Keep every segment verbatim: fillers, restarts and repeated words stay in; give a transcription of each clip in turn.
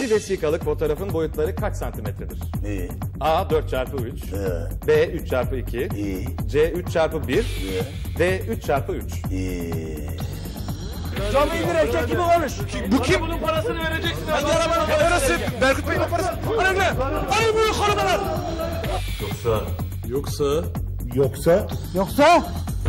Bir vesikalık fotoğrafın boyutları kaç santimetredir? İyi. A dört çarpı üç, Evet. B üç çarpı iki, İyi. C üç çarpı bir, İyi. D üç çarpı üç. İyi. Camı indir erkek gibi konuş. Bu kim? Bunun parasını vereceksin. Hangi arabanın parası? Berkut Bey'in parası. Arayın lan. Arayın bunu korumalar. Yoksa... Yoksa... Yoksa? Yoksa?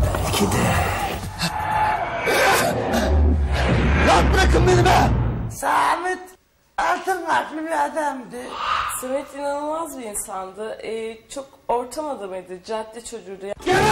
Lan bırakın beni be! Samet altın kalpli bir adamdı. Samet inanılmaz bir insandı. Ee, çok ortam adamıydı. Cadde çocuğuydu.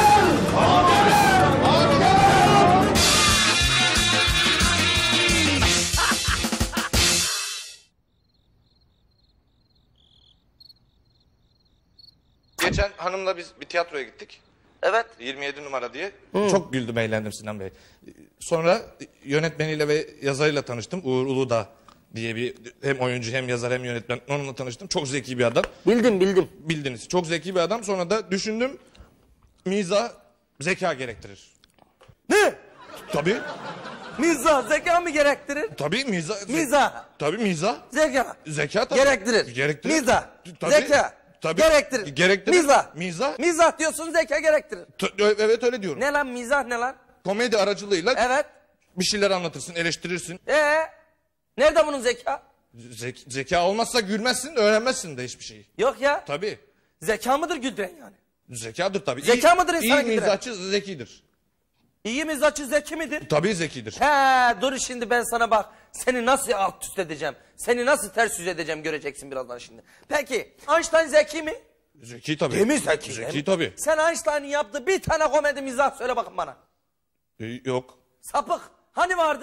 Geçen hanımla biz bir tiyatroya gittik. Evet. yirmi yedi numara diye. Hı. Çok güldüm, eğlendim Sinan Bey. Sonra yönetmeniyle ve yazarıyla tanıştım. Uğur Uludağ diye bir hem oyuncu hem yazar hem yönetmen, onunla tanıştım. Çok zeki bir adam. Bildim bildim. Bildiniz. Çok zeki bir adam. Sonra da düşündüm, mizah zeka gerektirir. Ne? Tabii. Mizah zeka mı gerektirir? Tabii mizah. Mizah. Tabii mizah. Zeka. Zeka tabii. Gerektirir. Gerektirir. Mizah. Tabii. Zeka. Tabii. Gerektirir. Gerektirir. Mizah. Mizah. Mizah diyorsun, zeka gerektirir. T- evet öyle diyorum. Ne lan mizah ne lan? Komedi aracılığıyla Evet. bir şeyler anlatırsın, eleştirirsin. Ee, nerede bunun zeka? Zek- zeka olmazsa gülmezsin, öğrenmezsin de hiçbir şeyi. Yok ya. Tabii. Zeka mıdır güldüren yani? Zekadır tabii. Zeka İyi- mıdır insanı İyi güldüren? mizahçı zekidir. İyi mizahçı zeki midir? Tabii zekidir. He, dur şimdi ben sana bak. Seni nasıl alt üst edeceğim? Seni nasıl ters yüz edeceğim göreceksin birazdan şimdi. Peki Einstein zeki mi? Zeki tabii. Değil mi zeki? Zeki tabii. Sen Einstein'ın yaptığı bir tane komedi mizah söyle bakın bana. Ee, yok. Sapık. Hani vardı?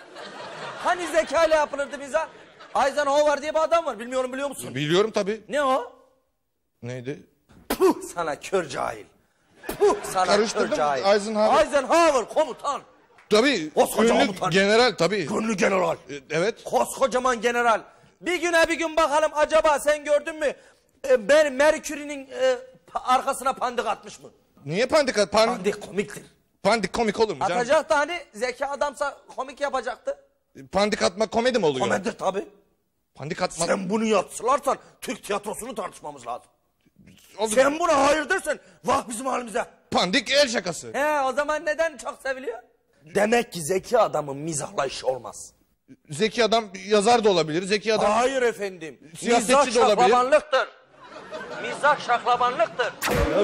Hani zekayla yapılırdı mizah? Eisenhower diye bir adam var. Bilmiyorum biliyor musun? Biliyorum tabii. Ne o? Neydi? Puh sana kör cahil. Puh sana Karıştırdım. kör cahil. Eisenhower. Eisenhower komutan. Tabii. Koskoca Ünlü komutan. general tabii. Gönlü general. Ee, evet. Koskocaman general. Bir güne bir gün bakalım acaba sen gördün mü? E, ben Merkür'ün e, pa- arkasına pandik atmış mı? Niye pandik at? Pan Pandik komiktir. pandik komik olur mu canım? Atacak da hani zeki adamsa komik yapacaktı. Pandik atmak komedi mi oluyor? Komedi tabii. Pandik atmak... Sen bunu yatsılarsan Türk tiyatrosunu tartışmamız lazım. Olur. Sen buna hayır dersen vah bizim halimize. Pandik el şakası. He o zaman neden çok seviliyor? Demek ki zeki adamın mizahla işi olmaz. Zeki adam yazar da olabilir. Zeki adam... Hayır efendim. Siyasetçi Mizah de olabilir. şaklabanlıktır. Mizah şaklabanlıktır.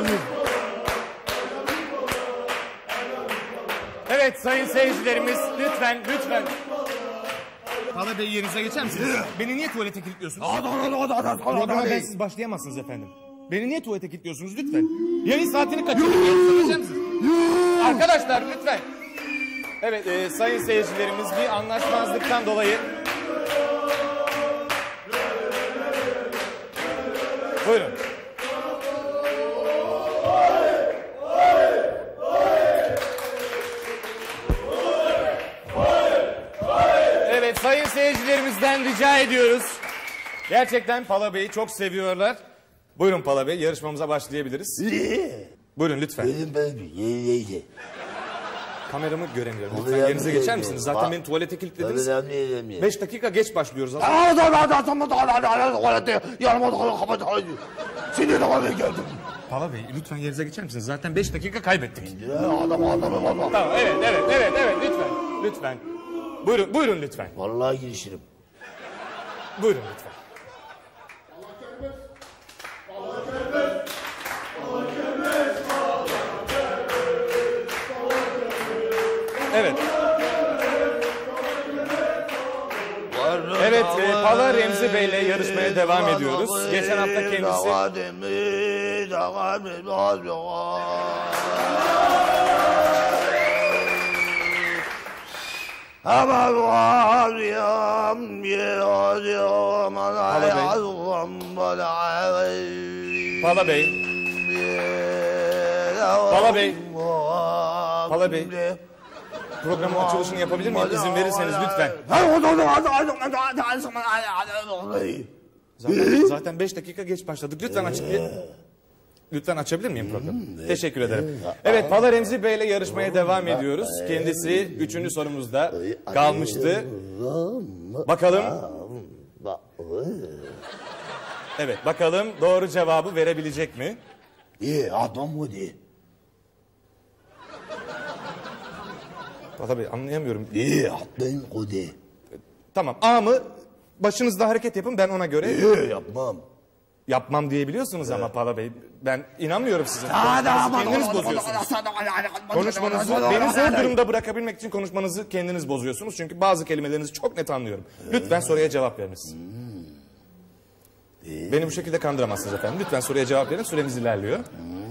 Evet sayın seyircilerimiz lütfen lütfen. Hala Bey yerinize geçer misiniz? Beni niye tuvalete kilitliyorsunuz? Programa bensiz başlayamazsınız efendim. Beni niye tuvalete kilitliyorsunuz lütfen? Yayın saatini kaçırıyorsunuz. Geçer misiniz? Arkadaşlar lütfen. Evet e, sayın seyircilerimiz bir anlaşmazlıktan dolayı... Buyurun. Evet sayın seyircilerimizden rica ediyoruz. Gerçekten Pala Bey'i çok seviyorlar. Buyurun Pala Bey, yarışmamıza başlayabiliriz. Buyurun lütfen. Benim ben ye Kameramı göremiyorum. Onu Lütfen ben yerinize de geçer yemiyorum. misiniz? Zaten Bak- beni tuvalete kilitlediniz. Ben yiyemiyorum. Beş dakika geç başlıyoruz. Seni de geldim. Pala Bey lütfen yerinize geçer misiniz? Zaten beş dakika kaybettik. Adam adam adam. Tamam evet evet evet evet lütfen. Lütfen. Buyurun buyurun lütfen. Vallahi girişirim. Buyurun lütfen. Evet. Evet, e, Pala Remzi Bey'le yarışmaya devam ediyoruz. Geçen hafta kendisi... Pala Bey. Pala Bey. Pala Bey. Programın açılışını yapabilir miyim? İzin verirseniz lütfen. Zaten, zaten beş dakika geç başladık. Lütfen aç. Lütfen açabilir miyim programı? Teşekkür ederim. Evet, Pala Remzi Bey ile yarışmaya devam ediyoruz. Kendisi üçüncü sorumuzda kalmıştı. Bakalım Evet, bakalım doğru cevabı verebilecek mi? İyi, adam bu değil. Tabii anlayamıyorum. İyi, atlayın o değil. Tamam, A mı? Başınızda hareket yapın, ben ona göre... İyi, yapmam. Yapmam diyebiliyorsunuz ama Pala Bey. Ben inanmıyorum size. Hadi Konuşmanızı kendiniz bozuyorsunuz. Konuşmanızı, beni zor durumda bırakabilmek için konuşmanızı kendiniz bozuyorsunuz. Çünkü bazı kelimelerinizi çok net anlıyorum. Lütfen soruya cevap veriniz. Beni bu şekilde kandıramazsınız efendim. Lütfen soruya cevap verin, süremiz ilerliyor.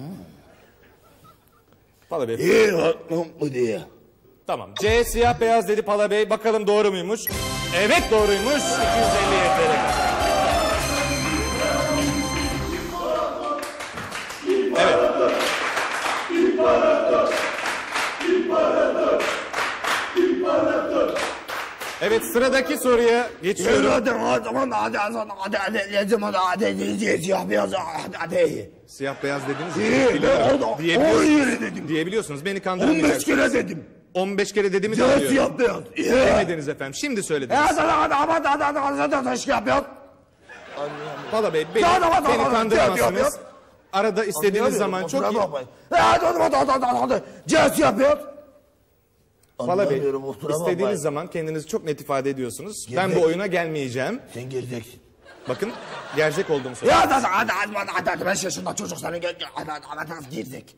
Pala Bey. İyi, atmam o değil. Tamam. C siyah beyaz dedi Pala Bey. Bakalım doğru muymuş? Evet doğruymuş. iki yüz elli Y T L kazandı. Evet. Evet, sıradaki soruya geçiyorum. Hadi hadi hadi hadi hadi hadi hadi hadi hadi Siyah beyaz dediniz. İyi, Biliyorum. o- o Diyebiliyorsunuz. yeri dedim. Diyebiliyorsunuz. Beni on beş kandıramayacaksınız. kere dedim. on beş kere dediğimi de Ya anlıyorum. siyah beyaz. İyi. Demediniz efendim. Şimdi söylediniz. Hadi hadi hadi hadi hadi hadi hadi siyah beyaz. Pala Bey beni, Ya, hadi, hadi, beni hadi, kandırmazsınız. yap, yap. Arada istediğiniz zaman çok iyi. Hadi hadi hadi hadi hadi hadi. C siyah beyaz. Pala Bey Anlamıyorum, kusura istediğiniz bakmayın. zaman kendinizi çok net ifade ediyorsunuz. Ben Gerizek. bu oyuna gelmeyeceğim. Sen geleceksin. Bakın gerçek olduğumu söylüyorum. Ya hadi hadi hadi hadi hadi hadi beş yaşında çocuk senin gel gel hadi hadi hadi girecek.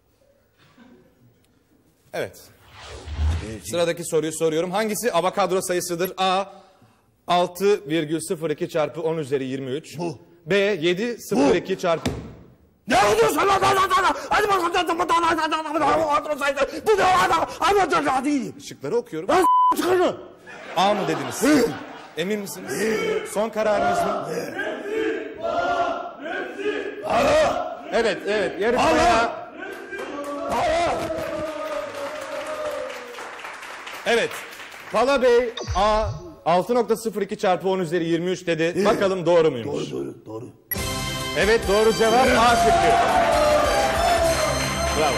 Evet. Sıradaki soruyu soruyorum. Hangisi avokadro sayısıdır? A. altı virgül sıfır iki çarpı on üzeri yirmi üç. Bu. B. yedi virgül sıfır iki çarpı... Ne oluyorsun lan hadi hadi hadi hadi bakalım hadi hadi hadi hadi hadi hadi bu ne hadi hadi hadi hadi Şıkları okuyorum. lan çıkarın. A mı dediniz? Emin misiniz? Son kararınız mı? Evet, evet. Yarışmaya... Evet. Pala Bey A altı virgül sıfır iki çarpı on üzeri yirmi üç dedi. Bakalım doğru muymuş? Doğru doğru doğru. Evet doğru cevap A şıkkı. Bravo.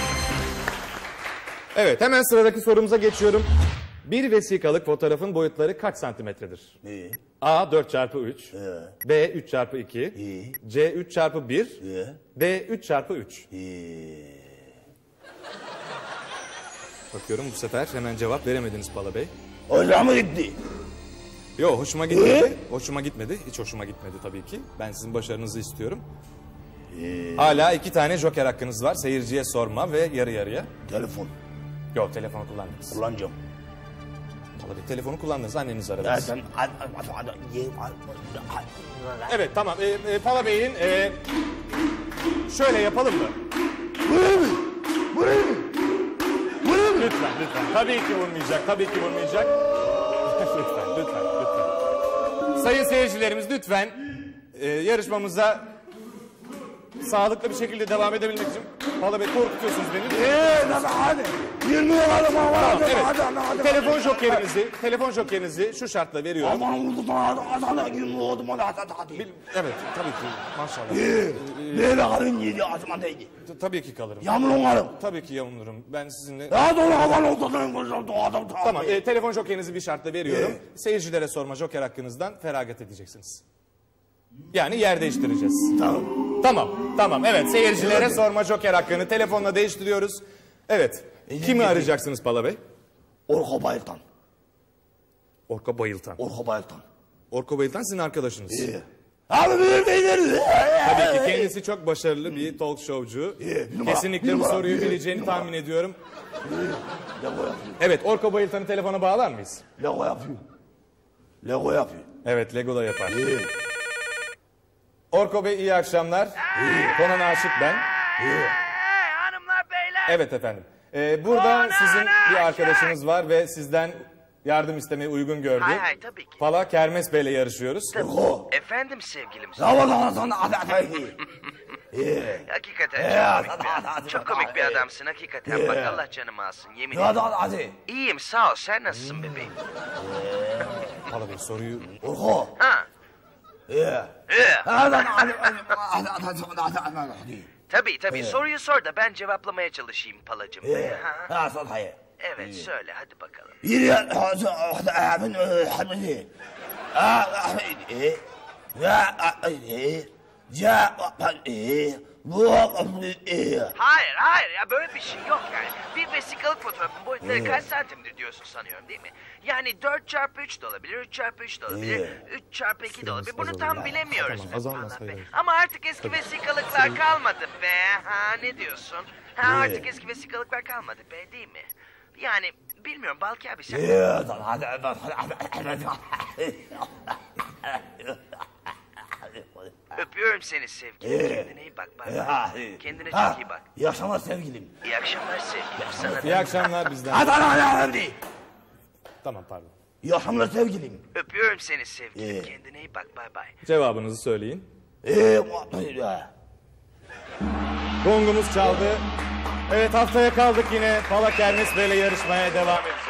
Evet hemen sıradaki sorumuza geçiyorum. Bir vesikalık fotoğrafın boyutları kaç santimetredir? İyi. A dört çarpı üç. B üç çarpı iki. İyi. C üç çarpı bir. İyi. D üç çarpı üç. İyi. Bakıyorum bu sefer hemen cevap veremediniz Pala Bey. Hocam mı gitti? Yo hoşuma gitmedi. Hoşuma gitmedi. Hiç hoşuma gitmedi tabii ki. Ben sizin başarınızı istiyorum. Hala iki tane joker hakkınız var. Seyirciye sorma ve yarı yarıya. Telefon Yok telefonu kullandınız. kullanacağım. Pala Bey telefonu kullandınız anneniz aradı. Ya sen hadi hadi hadi ye Evet tamam. Ee, e, Pala Bey'in e, şöyle yapalım mı? Buraya mı? Buraya mı? Buraya mı? Lütfen lütfen. Tabii ki vurmayacak. Tabii ki vurmayacak. lütfen lütfen lütfen. Sayın seyircilerimiz lütfen e, yarışmamıza sağlıklı bir şekilde devam edebilmek için Pala Bey korkutuyorsunuz beni. Eee hadi hadi. yirmi hadi Tamam, hadi evet. hadi hadi hadi. Telefon jokerinizi, telefon jokerinizi şu şartla veriyorum. Aman vurdu hadi hadi hadi yirmi oldu hadi hadi hadi. Evet tabii ki maşallah. Böyle karın yedi azman değdi. T- Tabii ki kalırım. Yağmurun karın. Tabii ki yamunurum. Ben sizinle... Ya doğru havan oldu lan koşalım adam tamam. Tamam, e, telefon jokerinizi bir şartla veriyorum. Seyircilere sorma joker hakkınızdan feragat edeceksiniz. Yani yer değiştireceğiz. Tamam. Tamam, tamam. Evet, seyircilere sorma joker hakkını telefonla değiştiriyoruz. Evet, kimi arayacaksınız Pala Bey? Orko Bayıltan. Orko Bayıltan. Orko Bayıltan. Orko Bayıltan sizin arkadaşınız. İyi. Abi bir beyler. Tabii ki kendisi çok başarılı bir talk showcu. İyi, bir numara, Kesinlikle bir bu numara, soruyu bir, bileceğini bir numara. tahmin ediyorum. Lego yapıyor. Evet, Orko Bayıltan'ı telefona bağlar mıyız? Lego yapıyor. Lego yapıyor. Evet, Lego da yapar. Orko Bey iyi akşamlar. Konan Aşık ben. Hanımlar beyler. Evet efendim. Ee, burada Konan sizin bir Aşık. arkadaşınız var ve sizden yardım istemeyi uygun gördü. Hay hay tabii ki. Pala Kermes Bey'le yarışıyoruz. Orko. Efendim sevgilim. Lavo da sana hadi hadi. İyi. Hakikaten Ya, çok komik, hadi, bir, hadi, çok hadi, komik hadi. bir adamsın hakikaten. Bak Allah canımı alsın yemin Ya ederim. hadi hadi. İyiyim sağ ol sen nasılsın bebeğim? Pala Bey soruyu... Orko. Ha? İyi. Ee, Hadi hadi hadi hadi hadi hadi hadi hadi. tabii tabii soruyu sor da ben cevaplamaya çalışayım palacığım. İyi. Ha? Ha sen hayır. Evet söyle hadi bakalım. Bir hadi hadi hadi hadi. Hayır hayır ya böyle bir şey yok yani. Bir vesikalık fotoğrafın boyutları kaç santimdir diyorsun sanıyorum değil mi? Yani dört çarpı üç de olabilir, üç çarpı üç de olabilir, üç çarpı iki de olabilir. Bunu tam bilemiyoruz. Ama artık eski vesikalıklar kalmadı be. Ha ne diyorsun? Ha artık eski vesikalıklar kalmadı be değil mi? Yani bilmiyorum Balki abi sen... Öpüyorum seni sevgilim. Kendine iyi bak. Bye bye. Kendine çok iyi bak. İyi akşamlar sevgilim. İyi akşamlar sevgilim sana. İyi akşamlar bizden. Hadi hadi hadi. Tamam pardon. İyi akşamlar sevgilim. Öpüyorum seni sevgilim. Kendine iyi bak. Bye bye. Cevabınızı söyleyin. Ee, Gongumuz çaldı. Evet haftaya kaldık yine. Pala Kermes böyle yarışmaya devam edeceğiz.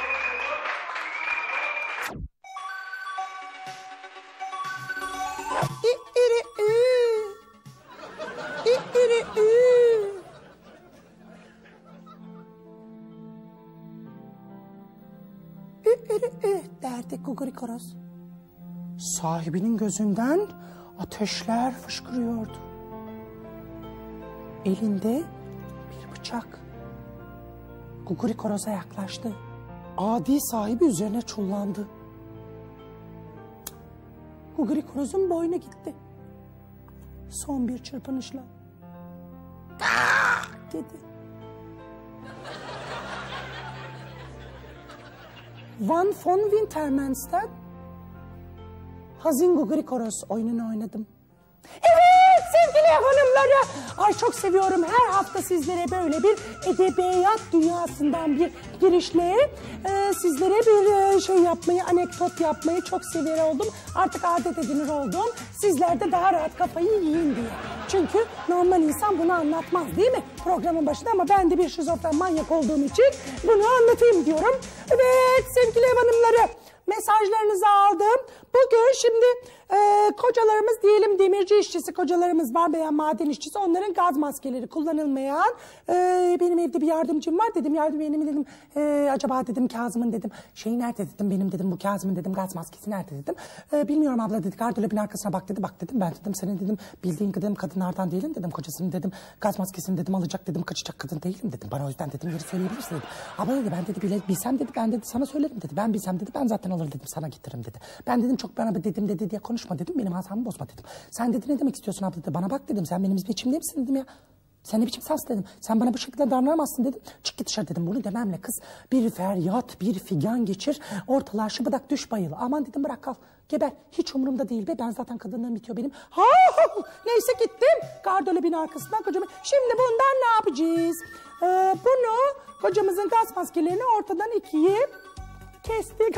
derdi Gugurikoros. Sahibinin gözünden ateşler fışkırıyordu. Elinde bir bıçak. Gugurikoros'a yaklaştı. Adi sahibi üzerine çullandı. Gugurikoros'un boynu gitti. Son bir çırpınışla dedi. Van von Wintermanns'ten Hazin Gugurikoros oyununu oynadım. Evet sevgili hanımları. Ay çok seviyorum her hafta sizlere böyle bir edebiyat dünyasından bir girişle e, sizlere bir e, şey yapmayı, anekdot yapmayı çok sever oldum. Artık adet edinir oldum. Sizler de daha rahat kafayı yiyin diye. Çünkü normal insan bunu anlatmaz değil mi? Programın başında ama ben de bir şizofren manyak olduğum için bunu anlatayım diyorum. Evet sevgili hanımları. Mesajlarınızı aldım. Bugün şimdi e, kocalarımız diyelim demirci işçisi kocalarımız var veya maden işçisi onların gaz maskeleri kullanılmayan e, benim evde bir yardımcım var dedim yardım benim dedim e, acaba dedim Kazım'ın dedim şey nerede dedim benim dedim bu Kazım'ın dedim gaz maskesi nerede dedim e, bilmiyorum abla dedi gardırobun arkasına bak dedi bak dedim ben dedim senin dedim bildiğin dedim kadınlardan değilim dedim kocasının dedim gaz maskesini dedim alacak dedim kaçacak kadın değilim dedim bana o yüzden dedim yeri söyleyebilirsin dedi abla dedi ben dedi bile, bilsem dedi ben dedi sana söylerim dedi ben bilsem dedi ben zaten alır dedim sana getiririm dedi ben dedim çok bana dedim dedi diye konuşma dedim benim hatamı bozma dedim sen dedi ne demek istiyorsun abla dedi bana bak dedim sen benim biçimde misin dedim ya sen ne biçim sas dedim sen bana bu şekilde davranamazsın dedim çık git dışarı dedim bunu dememle kız bir feryat bir figan geçir ortalar şıbıdak düş bayıl aman dedim bırak kal geber hiç umurumda değil be ben zaten kadınlığım bitiyor benim ha neyse gittim gardırobun arkasından kocama şimdi bundan ne yapacağız ee, bunu kocamızın gaz maskelerini ortadan ikiye kestik.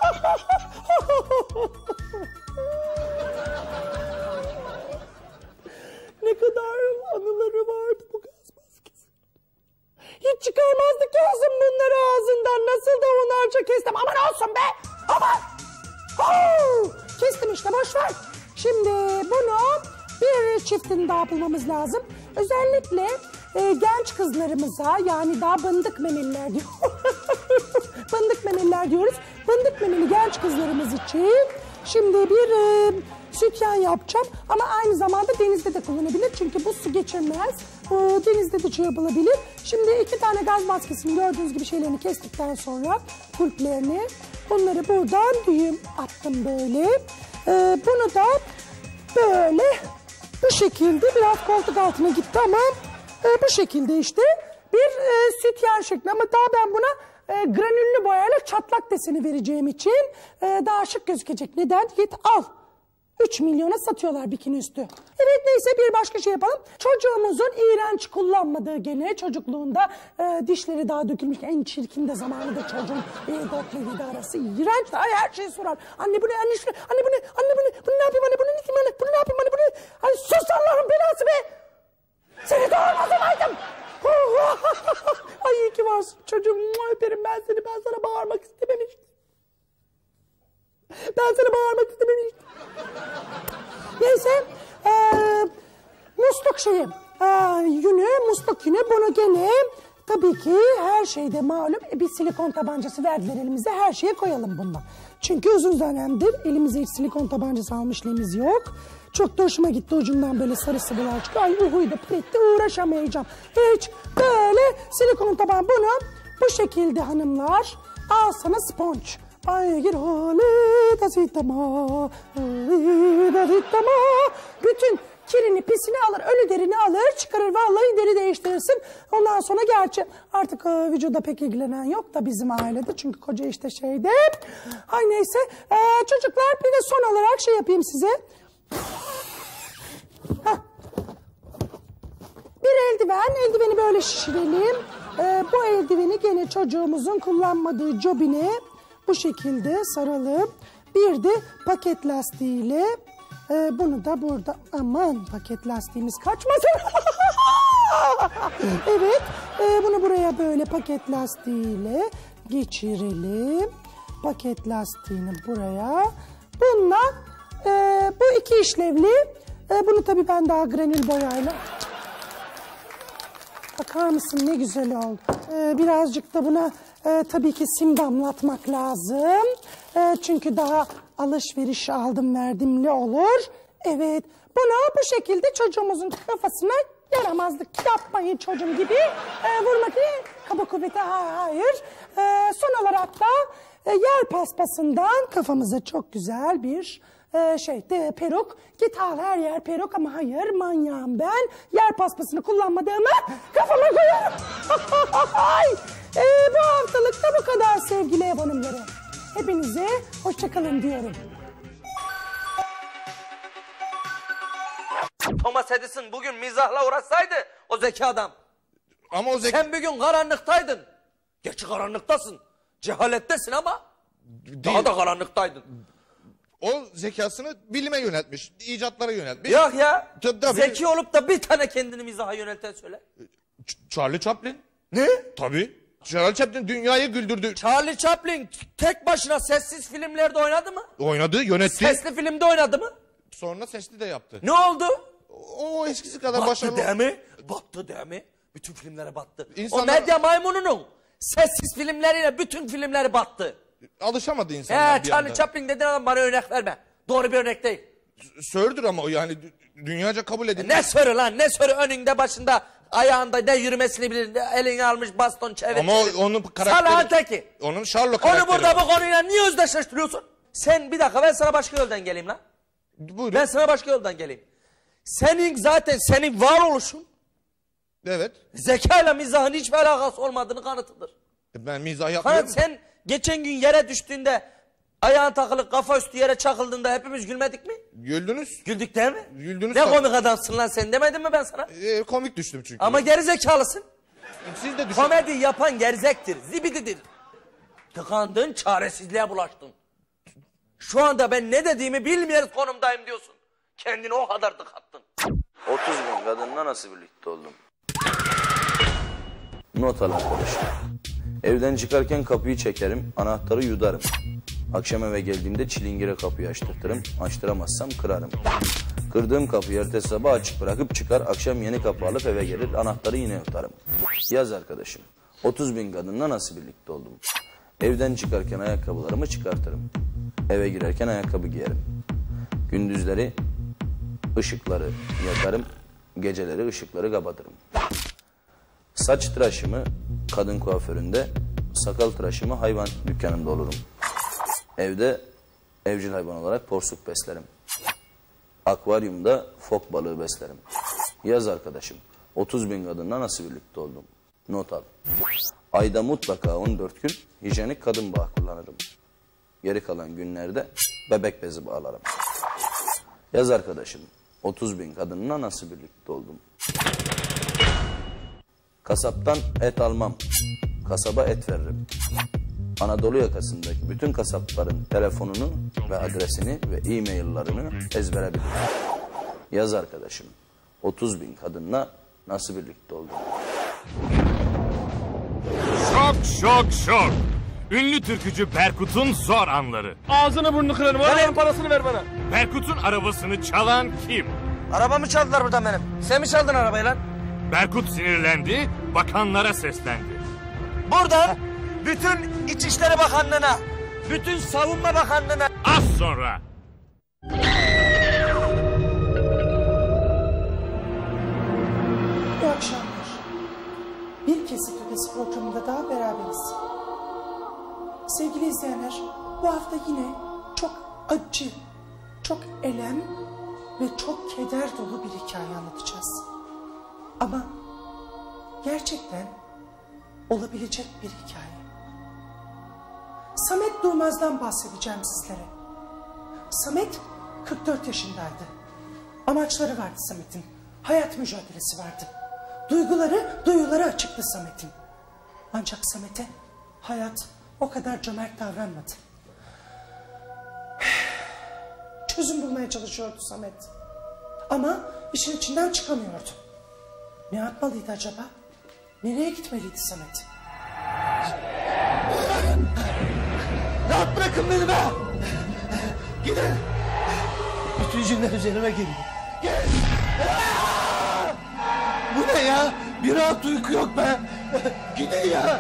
Ne kadar anıları vardı bu gaz maskesi. Hiç çıkarmazdı ki ağzım bunları ağzından. Nasıl da onlarca kestim. Aman olsun be. Aman. Oh! Kestim işte boş ver. Şimdi bunu bir çiftini daha bulmamız lazım. Özellikle e, genç kızlarımıza yani daha bındık memeliler diyor. Bındık memeliler diyoruz. Bındık memeli genç kızlarımız için şimdi bir e, sütyen yapacağım. Ama aynı zamanda denizde de kullanabilir. Çünkü bu su geçirmez. E, denizde de şey yapılabilir. Şimdi iki tane gaz maskesini gördüğünüz gibi şeylerini kestikten sonra kulplerini bunları buradan düğüm attım böyle. E, bunu da böyle bu şekilde biraz koltuk altına gitti ama e, bu şekilde işte bir e, sütyen şekli ama daha ben buna e, granüllü boyayla çatlak deseni vereceğim için e, daha şık gözükecek. Neden? Git al. üç milyona satıyorlar bikini üstü. Evet neyse bir başka şey yapalım. Çocuğumuzun iğrenç kullanmadığı gene çocukluğunda e, dişleri daha dökülmüş. En çirkin de zamanıdır çocuğun e, dört ile yedi arası. İğrenç daha her şeyi sorar. Anne bu ne? Anne şunu, anne bu ne? Anne bu ne? Bunu ne yapayım anne? Bunu ne diyeyim anne? Bunu ne yapayım anne? Bu ne? Hani sus Allah'ın belası be! Seni doğurmaz olaydım. Ay iyi ki varsın çocuğum. Öperim ben seni. Ben sana bağırmak istememiştim. Ben sana bağırmak istememiştim. Neyse. Ee, musluk şeyi. Ee, yünü, musluk yünü. Bunu gene tabii ki her şeyde malum bir silikon tabancası verdiler elimize. Her şeye koyalım bundan. Çünkü uzun dönemdir elimize hiç silikon tabancası almışlığımız yok. Çok da hoşuma gitti, ucundan böyle sarı sıvılar çıkıyor. Ay uhuydu piritti, uğraşamayacağım. Hiç böyle silikon taban, bunu bu şekilde hanımlar. Al sana sponç. Ay gir halita sitama, halita sitama. Bütün kirini pisini alır, ölü derini alır, çıkarır, vallahi deri değiştirirsin. Ondan sonra gerçi artık e, vücuda pek ilgilenen yok da bizim ailede. Çünkü koca işte şeyde. Ay neyse e, çocuklar, bir de son olarak şey yapayım size. Heh. Bir eldiven, eldiveni böyle şişirelim. E, bu eldiveni gene çocuğumuzun kullanmadığı cobine bu şekilde saralım. Bir de paket lastiğiyle e, bunu da burada, aman paket lastiğimiz kaçmasın. Evet, e, bunu buraya böyle paket lastiğiyle geçirelim. Paket lastiğini buraya. Bununla e, bu iki işlevli. E, bunu tabii ben daha granül boyayla. Bakar mısın ne güzel oldu. Ee, birazcık da buna e, tabii ki sim damlatmak lazım. E, çünkü daha alışveriş aldım verdimli olur. Evet, bunu bu şekilde çocuğumuzun kafasına yaramazlık yapmayın çocuğum gibi. E, vurmak değil, kaba kuvveti hayır. E, son olarak da e, yer paspasından kafamıza çok güzel bir Ee, şey de peruk. Git al her yer peruk, ama hayır manyağım ben. Yer paspasını kullanmadığımı kafama koyarım. ee, bu haftalık da bu kadar sevgili ev hanımları. Hepinize hoşçakalın diyorum. Thomas Edison bugün mizahla uğraşsaydı o zeki adam. Ama o zeki... Sen bugün karanlıktaydın. Gerçi karanlıktasın. Cehalettesin ama daha da karanlıktaydın. O zekasını bilime yöneltmiş, icatlara yöneltmiş. Yok ya. Tabii. Zeki olup da bir tane kendini mizaha yönelten söyle. Ç- Charlie Chaplin. Ne? Tabii. Charlie Chaplin dünyayı güldürdü. Charlie Chaplin tek başına sessiz filmlerde oynadı mı? Oynadı, yönetti. Sesli filmde oynadı mı? Sonra sesli de yaptı. Ne oldu? O eskisi kadar Battı başarılı. değil mi? Battı değil mi? Bütün filmlere battı. İnsanlar... O medya maymununun sessiz filmleriyle bütün filmleri battı. Alışamadı insanlar He, bir Charlie anda. Chaplin dediğin adam bana örnek verme. Doğru bir örnek değil. Sördür ama o yani dünyaca kabul edildi. Ne sörü lan, ne sörü, önünde başında ayağında ne yürümesini bilir, ne elini almış baston çevir. Ama çevir. onun karakteri. Salağın teki. Onun Sherlock karakteri. Onu burada bu konuyla niye özdeşleştiriyorsun? Sen bir dakika, ben sana başka yoldan geleyim lan. Buyurun. Ben sana başka yoldan geleyim. Senin zaten senin varoluşun Evet. zekayla mizahın hiçbir alakası olmadığını kanıtıdır. Ben mizah yapmıyorum. Kanıt, sen geçen gün yere düştüğünde ayağın takılıp kafa üstü yere çakıldığında hepimiz gülmedik mi? Güldünüz. Güldük değil mi? Güldünüz. Ne tabii. komik adamsın lan sen, demedim mi ben sana? Ee, komik düştüm çünkü. Ama geri zekalısın. Siz de düşün. Komedi yapan gerizektir, zibididir. Tıkandın, çaresizliğe bulaştın. Şu anda ben ne dediğimi bilmeyen konumdayım diyorsun. Kendini o kadar tıkattın. otuz bin kadınla nasıl birlikte oldum? Not al arkadaşlar. Evden çıkarken kapıyı çekerim, anahtarı yudarım. Akşam eve geldiğimde çilingire kapıyı açtırtırım, açtıramazsam kırarım. Kırdığım kapıyı ertesi sabah açık bırakıp çıkar, akşam yeni kapı alıp eve gelir, anahtarı yine yutarım. Yaz arkadaşım, otuz bin kadınla nasıl birlikte oldum? Evden çıkarken ayakkabılarımı çıkartırım. Eve girerken ayakkabı giyerim. Gündüzleri ışıkları yakarım, geceleri ışıkları kapatırım. Saç tıraşımı kadın kuaföründe, sakal tıraşımı hayvan dükkanında olurum. Evde evcil hayvan olarak porsuk beslerim. Akvaryumda fok balığı beslerim. Yaz arkadaşım, otuz bin kadınla nasıl birlikte oldum? Not al. Ayda mutlaka on dört gün hijyenik kadın bağı kullanırım. Geri kalan günlerde bebek bezi bağlarım. Yaz arkadaşım, otuz bin kadınla nasıl birlikte oldum? Kasaptan et almam, kasaba et veririm. Anadolu yakasındaki bütün kasapların telefonunu ve adresini ve e-mail'larını ezbere bilirim. Yaz arkadaşım, otuz bin kadınla nasıl birlikte oldum? Şok şok şok. Ünlü türkücü Berkut'un zor anları. Ağzını burnunu kırarım. Arabanın parasını ver bana. Berkut'un arabasını çalan kim? Arabamı çaldılar buradan benim. Sen mi çaldın arabayı lan? Berkut sinirlendi, bakanlara seslendi. Buradan bütün İçişleri Bakanlığı'na, bütün savunma bakanlığına... Az sonra. İyi akşamlar. Bir Kesit Ötesi programında daha beraberiz. Sevgili izleyenler, bu hafta yine çok acı, çok elem ve çok keder dolu bir hikaye anlatacağız. Ama gerçekten olabilecek bir hikaye. Samet Durmaz'dan bahsedeceğim sizlere. Samet kırk dört yaşındaydı. Amaçları vardı Samet'in. Hayat mücadelesi vardı. Duyguları, duyuları açıktı Samet'in. Ancak Samet'e hayat o kadar cömert davranmadı. Çözüm bulmaya çalışıyordu Samet. Ama işin içinden çıkamıyordu. Ne yapmalıydı acaba? Nereye gitmeliydi Samet? Rahat bırakın beni be! Gidin! Bütün cinler üzerime geliyor. Gel! Bu ne ya? Bir rahat uyku yok be! Gidin ya!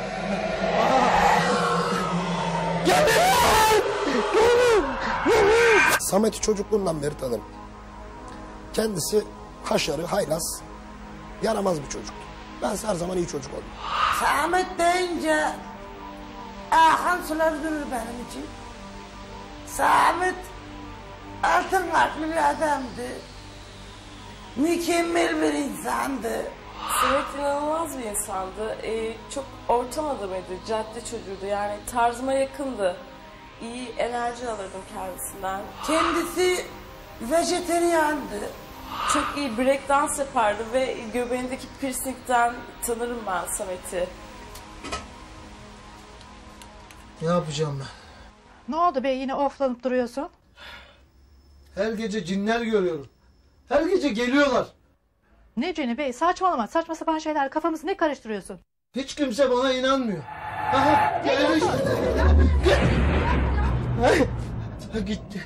Gelin! Gelin! Gelin! Samet'i çocukluğundan beri tanırım. Kendisi haşarı, haylaz, yaramaz bir çocuktu. Ben her zaman iyi çocuk oldum. Samet deyince akan sular durur benim için. Samet altın kalpli bir adamdı. Mükemmel bir insandı. Samet inanılmaz bir insandı. Ee, çok ortam adamıydı, cadde çocuğuydu. Yani tarzıma yakındı. İyi enerji alırdım kendisinden. Kendisi vejeteryandı. Çok iyi break dans yapardı ve göbeğindeki piercingden tanırım ben Samet'i. Ne yapacağım ben? Ne oldu be, yine oflanıp duruyorsun? Her gece cinler görüyorum. Her gece geliyorlar. Ne cini bey, saçmalama, saçma sapan şeyler, kafamızı ne karıştırıyorsun? Hiç kimse bana inanmıyor. Aha, gelin işte. Git. Gitti.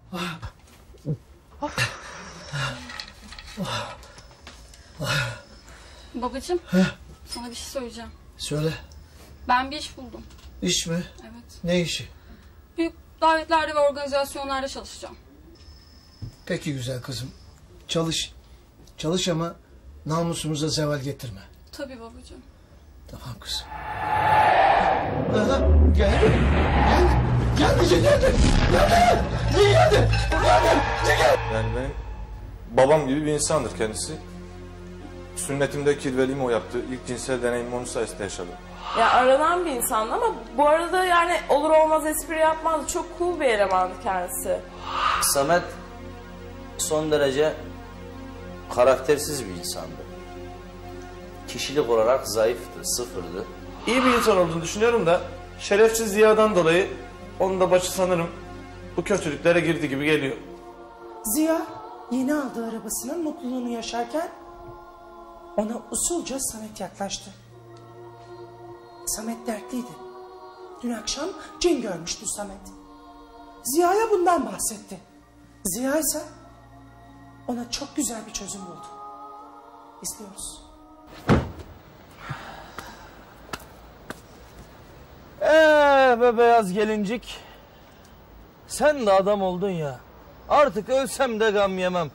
Babacığım, Heh. sana bir şey söyleyeceğim. Söyle. Ben bir iş buldum. İş mi? Evet. Ne işi? Büyük davetlerde ve organizasyonlarda çalışacağım. Peki güzel kızım. Çalış. Çalış ama namusumuza zeval getirme. Tabii babacığım. Tamam kızım. Aha, geldi. Geldi. Geldi. Geldi. Geldi. Geldi. Geldi. Geldi. Yani benim babam gibi bir insandır kendisi. Sünnetimde kirveliğimi o yaptı. İlk cinsel deneyimimi onun sayesinde yaşadım. Ya aranan bir insandı ama bu arada yani olur olmaz espri yapmazdı. Çok cool bir elemandı kendisi. Samet son derece karaktersiz bir insandı. Kişilik olarak zayıftı, sıfırdı. İyi bir insan olduğunu düşünüyorum da şerefsiz Ziya'dan dolayı onun da başı sanırım bu kötülüklere girdi gibi geliyor. Ziya yeni aldığı arabasının mutluluğunu yaşarken ona usulca Samet yaklaştı. Samet dertliydi. Dün akşam cin görmüştü Samet. Ziya'ya bundan bahsetti. Ziya ise ona çok güzel bir çözüm buldu. İzliyoruz. Eee be beyaz gelincik. Sen de adam oldun ya. Artık ölsem de gam yemem.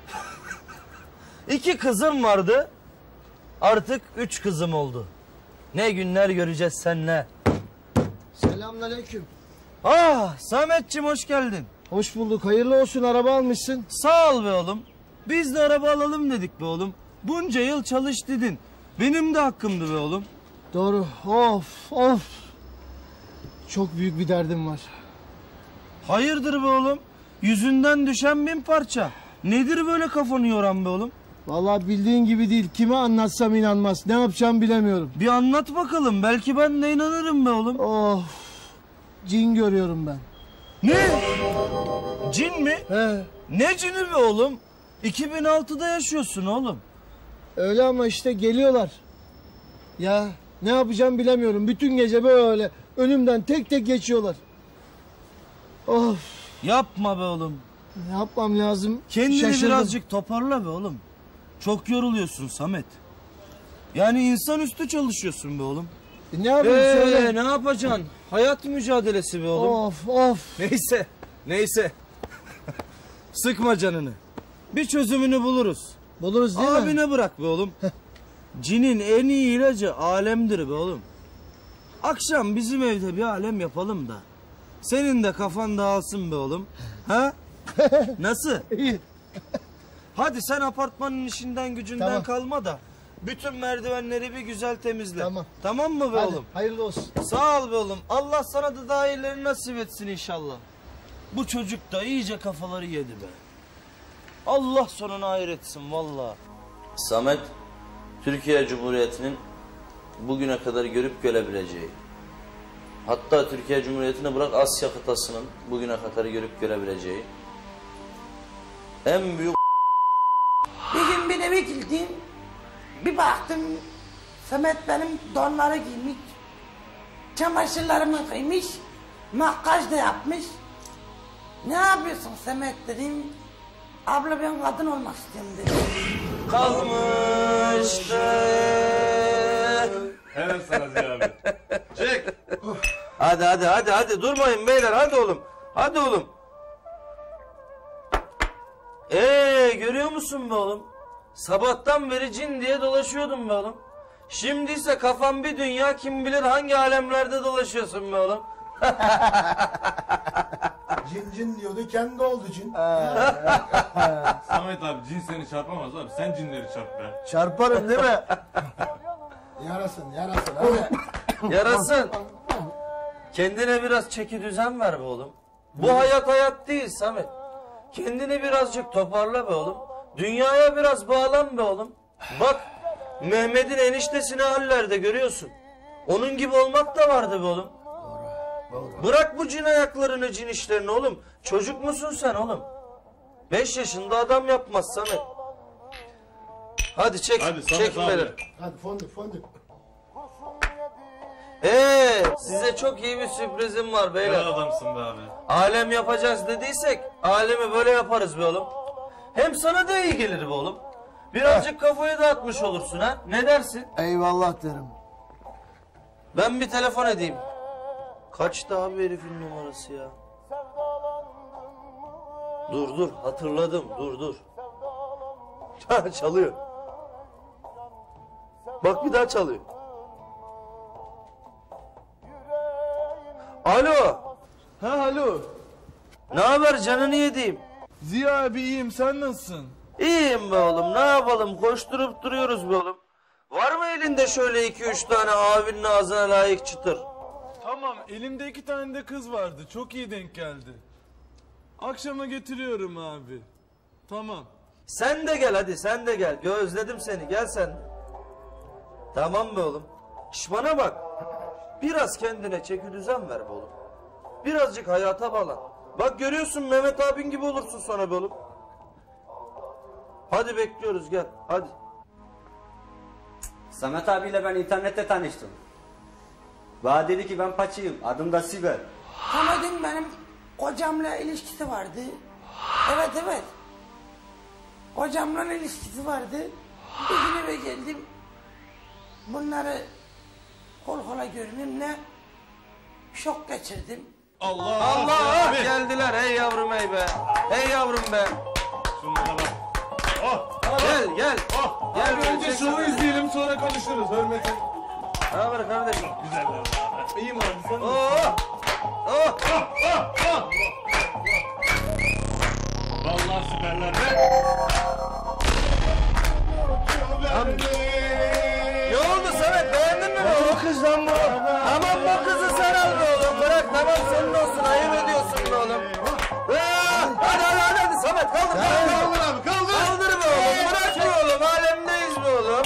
İki kızım vardı. Artık üç kızım oldu. Ne günler göreceğiz seninle. Selamünaleyküm. Ah Sametciğim, hoş geldin. Hoş bulduk. Hayırlı olsun, araba almışsın. Sağ ol be oğlum. Biz de araba alalım dedik be oğlum. Bunca yıl çalış dedin. Benim de hakkımdı be oğlum. Doğru. Of of. Çok büyük bir derdim var. Hayırdır be oğlum? Yüzünden düşen bin parça. Nedir böyle kafanı yoran be oğlum? Vallahi bildiğin gibi değil. Kime anlatsam inanmaz. Ne yapacağımı bilemiyorum. Bir anlat bakalım. Belki ben de inanırım be oğlum. Of. Cin görüyorum ben. Ne? Cin mi? He. Ne cini be oğlum? iki bin altıda yaşıyorsun oğlum. Öyle ama işte geliyorlar. Ya ne yapacağım bilemiyorum. Bütün gece böyle önümden tek tek geçiyorlar. Of. Yapma be oğlum. Ne yapmam lazım? Kendini Şaşırdım. birazcık toparla be oğlum. Çok yoruluyorsun Samet. Yani insanüstü çalışıyorsun be oğlum. E ne yapayım ee, söyle. Ne yapacaksın? Hayat mücadelesi be oğlum. Of of. Neyse, neyse. Sıkma canını. Bir çözümünü buluruz. Buluruz değil mi? Abine bırak be oğlum. Cinin en iyi ilacı alemdir be oğlum. Akşam bizim evde bir alem yapalım da. Senin de kafan dağılsın be oğlum. Ha? Nasıl? İyi. Hadi sen apartmanın işinden gücünden Tamam. kalma da. Bütün merdivenleri bir güzel temizle. Tamam. Tamam mı be Hadi, oğlum? hayırlı olsun. Sağ ol be oğlum. Allah sana da daha iyilerini nasip etsin inşallah. Bu çocuk da iyice kafaları yedi be. Allah sonunu hayır etsin vallahi. Samet, Türkiye Cumhuriyeti'nin bugüne kadar görüp görebileceği, hatta Türkiye Cumhuriyeti'ni bırak Asya kıtasının bugüne kadar görüp görebileceği en büyük... Bir gün bir eve girdim. Bir baktım Samet benim donları giymiş. Çamaşırlarımı kıymış. Makyaj da yapmış. Ne yapıyorsun Samet dedim. Abla ben kadın olmak istiyorum dedim. Kalmış Helal sana Ziya abi. Çek. Hadi hadi hadi hadi durmayın beyler hadi oğlum. Hadi oğlum. Eee görüyor musun be oğlum? Sabahtan beri cin diye dolaşıyordum be oğlum. Şimdi ise kafam bir dünya kim bilir hangi alemlerde dolaşıyorsun be oğlum. Cin cin diyordu kendi oldu cin. Samet abi cin seni çarpamaz abi. Sen cinleri çarp be. Çarparım değil mi? Yarasın yarasın hadi. Yarasın. Kendine biraz çeki düzen ver be oğlum. Bu hayat hayat değil Samet. Kendini birazcık toparla be oğlum. Dünyaya biraz bağlan be oğlum. Bak Mehmet'in eniştesi ne hallerde görüyorsun. Onun gibi olmak da vardı be oğlum. Bırak bu cin ayaklarını, cin işlerini oğlum. Çocuk musun sen oğlum? Beş yaşında adam yapmaz Samet. Hadi çek, Hadi Samet çek abi. beni. Hadi fondip fondip. Ee, size çok iyi bir sürprizim var beyler. Helal adamsın be abi. Alem yapacağız dediysek, alemi böyle yaparız be oğlum. Hem sana da iyi gelir be oğlum. Birazcık kafayı dağıtmış olursun ha. Ne dersin? Eyvallah derim. Ben bir telefon edeyim. Kaçtı abi herifin numarası ya? Dur dur hatırladım dur dur. Çalıyor. Bak bir daha çalıyor. Alo. Ha alo. Ne haber canını yediğim? Ziya abi iyiyim sen nasılsın? İyiyim be oğlum ne yapalım koşturup duruyoruz be oğlum. Var mı elinde şöyle iki üç tane abinin ağzına layık çıtır? Tamam elimde iki tane de kız vardı çok iyi denk geldi. Akşama getiriyorum abi. Tamam. Sen de gel hadi sen de gel. Özledim seni gel sen. Tamam be oğlum. Şş bana bak. Biraz kendine çeki düzen ver be oğlum. Birazcık hayata bağlan. Bak görüyorsun Mehmet abin gibi olursun sonra be oğlum. Hadi bekliyoruz gel hadi. Samet abiyle ben internette tanıştım. Bana dedi ki ben paçıyım. Adım da Sibel. Samet'in benim kocamla ilişkisi vardı. Evet evet. Kocamla ilişkisi vardı. Bir gün eve geldim. Bunları kol kola görünümle şok geçirdim. Allah Allah geldiler hey yavrum hey be. Hey yavrum be. Şunlara bak. Oh. Gel gel. Oh. Gel Abi önce şunu izleyelim sonra konuşuruz hürmetin. Ne haber kardeşim? Güzel be. İyiyim abi sen Oh. Oh. Vallahi süperler be. Ne oldu Samet beğendin mi oğlum? Bu kız lan bu. Tamam bu kızı sen al be oğlum. Bırak tamam senin olsun ayıp ediyorsun be oğlum. Ah, hadi hadi hadi, hadi Samet kaldır kaldır. Kaldır abi kaldır. Kaldır be oğlum bırak be oğlum alemdeyiz be oğlum.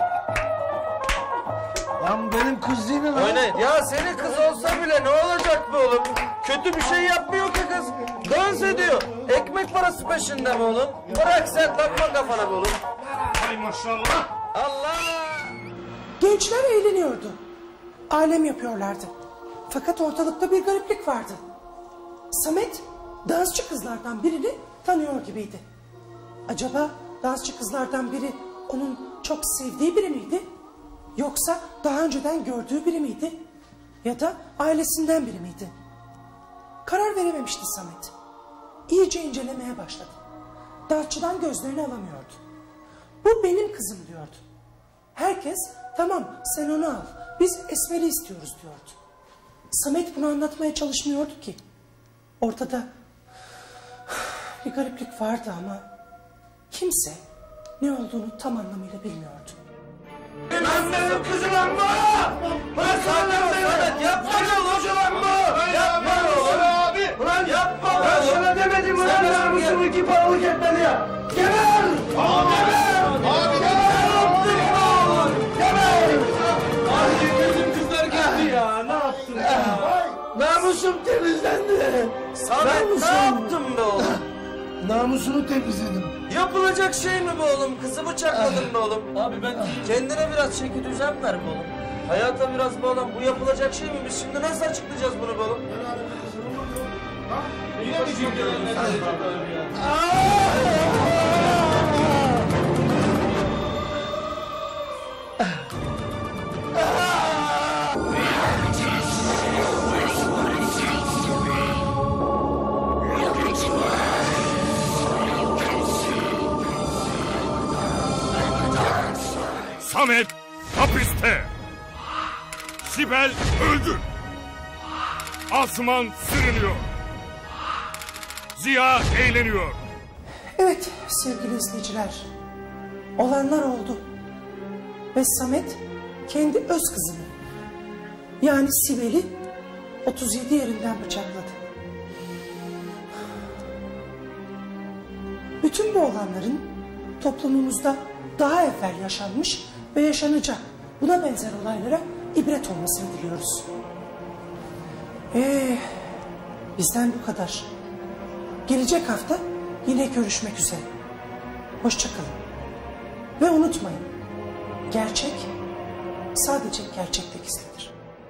Lan benim kız değil mi lan? Oynayın. Ya senin kız olsa bile ne olacak be oğlum? Kötü bir şey yapmıyor ki kız. Dans ediyor. Ekmek parası peşinde be oğlum. Bırak sen takma kafana be oğlum. Hay maşallah. Allah. Gençler eğleniyordu. Alem yapıyorlardı. Fakat ortalıkta bir gariplik vardı. Samet dansçı kızlardan birini tanıyor gibiydi. Acaba dansçı kızlardan biri onun çok sevdiği biri miydi? Yoksa daha önceden gördüğü biri miydi? ya da ailesinden biri miydi? Karar verememişti Samet. İyice incelemeye başladı. Dartçıdan gözlerini alamıyordu. Bu benim kızım diyordu. Herkes tamam sen onu al, biz Esmer'i istiyoruz diyordu. Samet bunu anlatmaya çalışmıyordu ki. Ortada bir gariplik vardı ama kimse ne olduğunu tam anlamıyla bilmiyordu. Ben benim kızılanma! Ben sana demedim! Yapma kızılanma! Yapma abi! Ulan yapma! Ben sana demedim ulan namusunu iki paralık etmeli ya! Geber! Geber! Abi geber! Geber! Abi gözüm kızlar gitti ya! Ne yaptın ya? Namusum temizlendi! Samet ne yaptın be oğlum? Namusunu temizledim. Yapılacak şey mi bu oğlum? Kızı bıçakladın mı oğlum? Abi ben... Kendine biraz çeki düzen ver be oğlum. Hayata biraz be oğlum. Bu yapılacak şey mi? Biz şimdi nasıl açıklayacağız bunu be oğlum? Yine mi cimriler? Samet hapiste. Sibel öldü. Asuman sürünüyor. Ziya eğleniyor. Evet sevgili izleyiciler, olanlar oldu. Ve Samet kendi öz kızını, yani Sibel'i otuz yedi yerinden bıçakladı. Bütün bu olanların toplumumuzda daha evvel yaşanmış ve yaşanacak buna benzer olaylara ibret olmasını diliyoruz. Ee, bizden bu kadar. Gelecek hafta yine görüşmek üzere. Hoşça kalın. Ve unutmayın, gerçek sadece gerçekte gizlidir.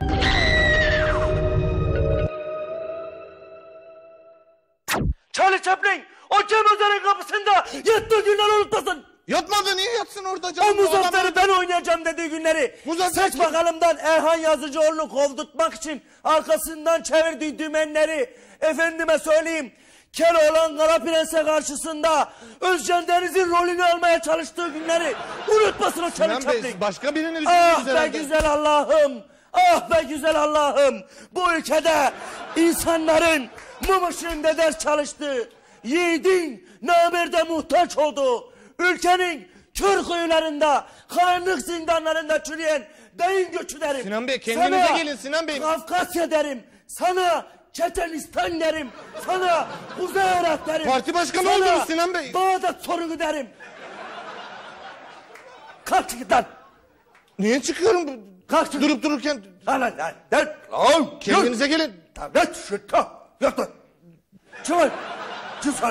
Charlie Chaplin o Cemözer'in kapısında yattığı günleri unutmasın. Yatmadı, niye yatsın orada O canım? Muzaffer'i ben oynayacağım dediği günleri. Muzaffer Seç kim? bakalımdan Erhan Yazıcıoğlu'nu kovdurtmak için arkasından çevirdiği dümenleri, efendime söyleyeyim, Keloğlan Kara Prens'e karşısında Özcan Deniz'in rolünü almaya çalıştığı günleri unutmasın o Charlie Sinan Bey, Chaplin. başka birini Ah düşündünüz be herhalde. güzel Allah'ım. Ah be güzel Allah'ım. Bu ülkede insanların mum ışığında ders çalıştığı, yiğidin namerde muhtaç olduğu, ülkenin kör kuyularında, karanlık zindanlarında çürüyen beyin göçü derim. Sinan Bey, kendinize Sana gelin Sinan Bey. Kafkasya derim. Sana Çeçenistan derim. Sana Kuzey Irak derim. Parti başkanı Sana oldunuz Sinan Bey. Bağdat sorunu derim. Kalk git lan. Niye çıkıyorum? Kalk çık. Durup dururken... Lan lan lan. Lan. Oğlum kendinize gelin. Tablet şıkkı. Yok lan. Çıkın. Çıkın.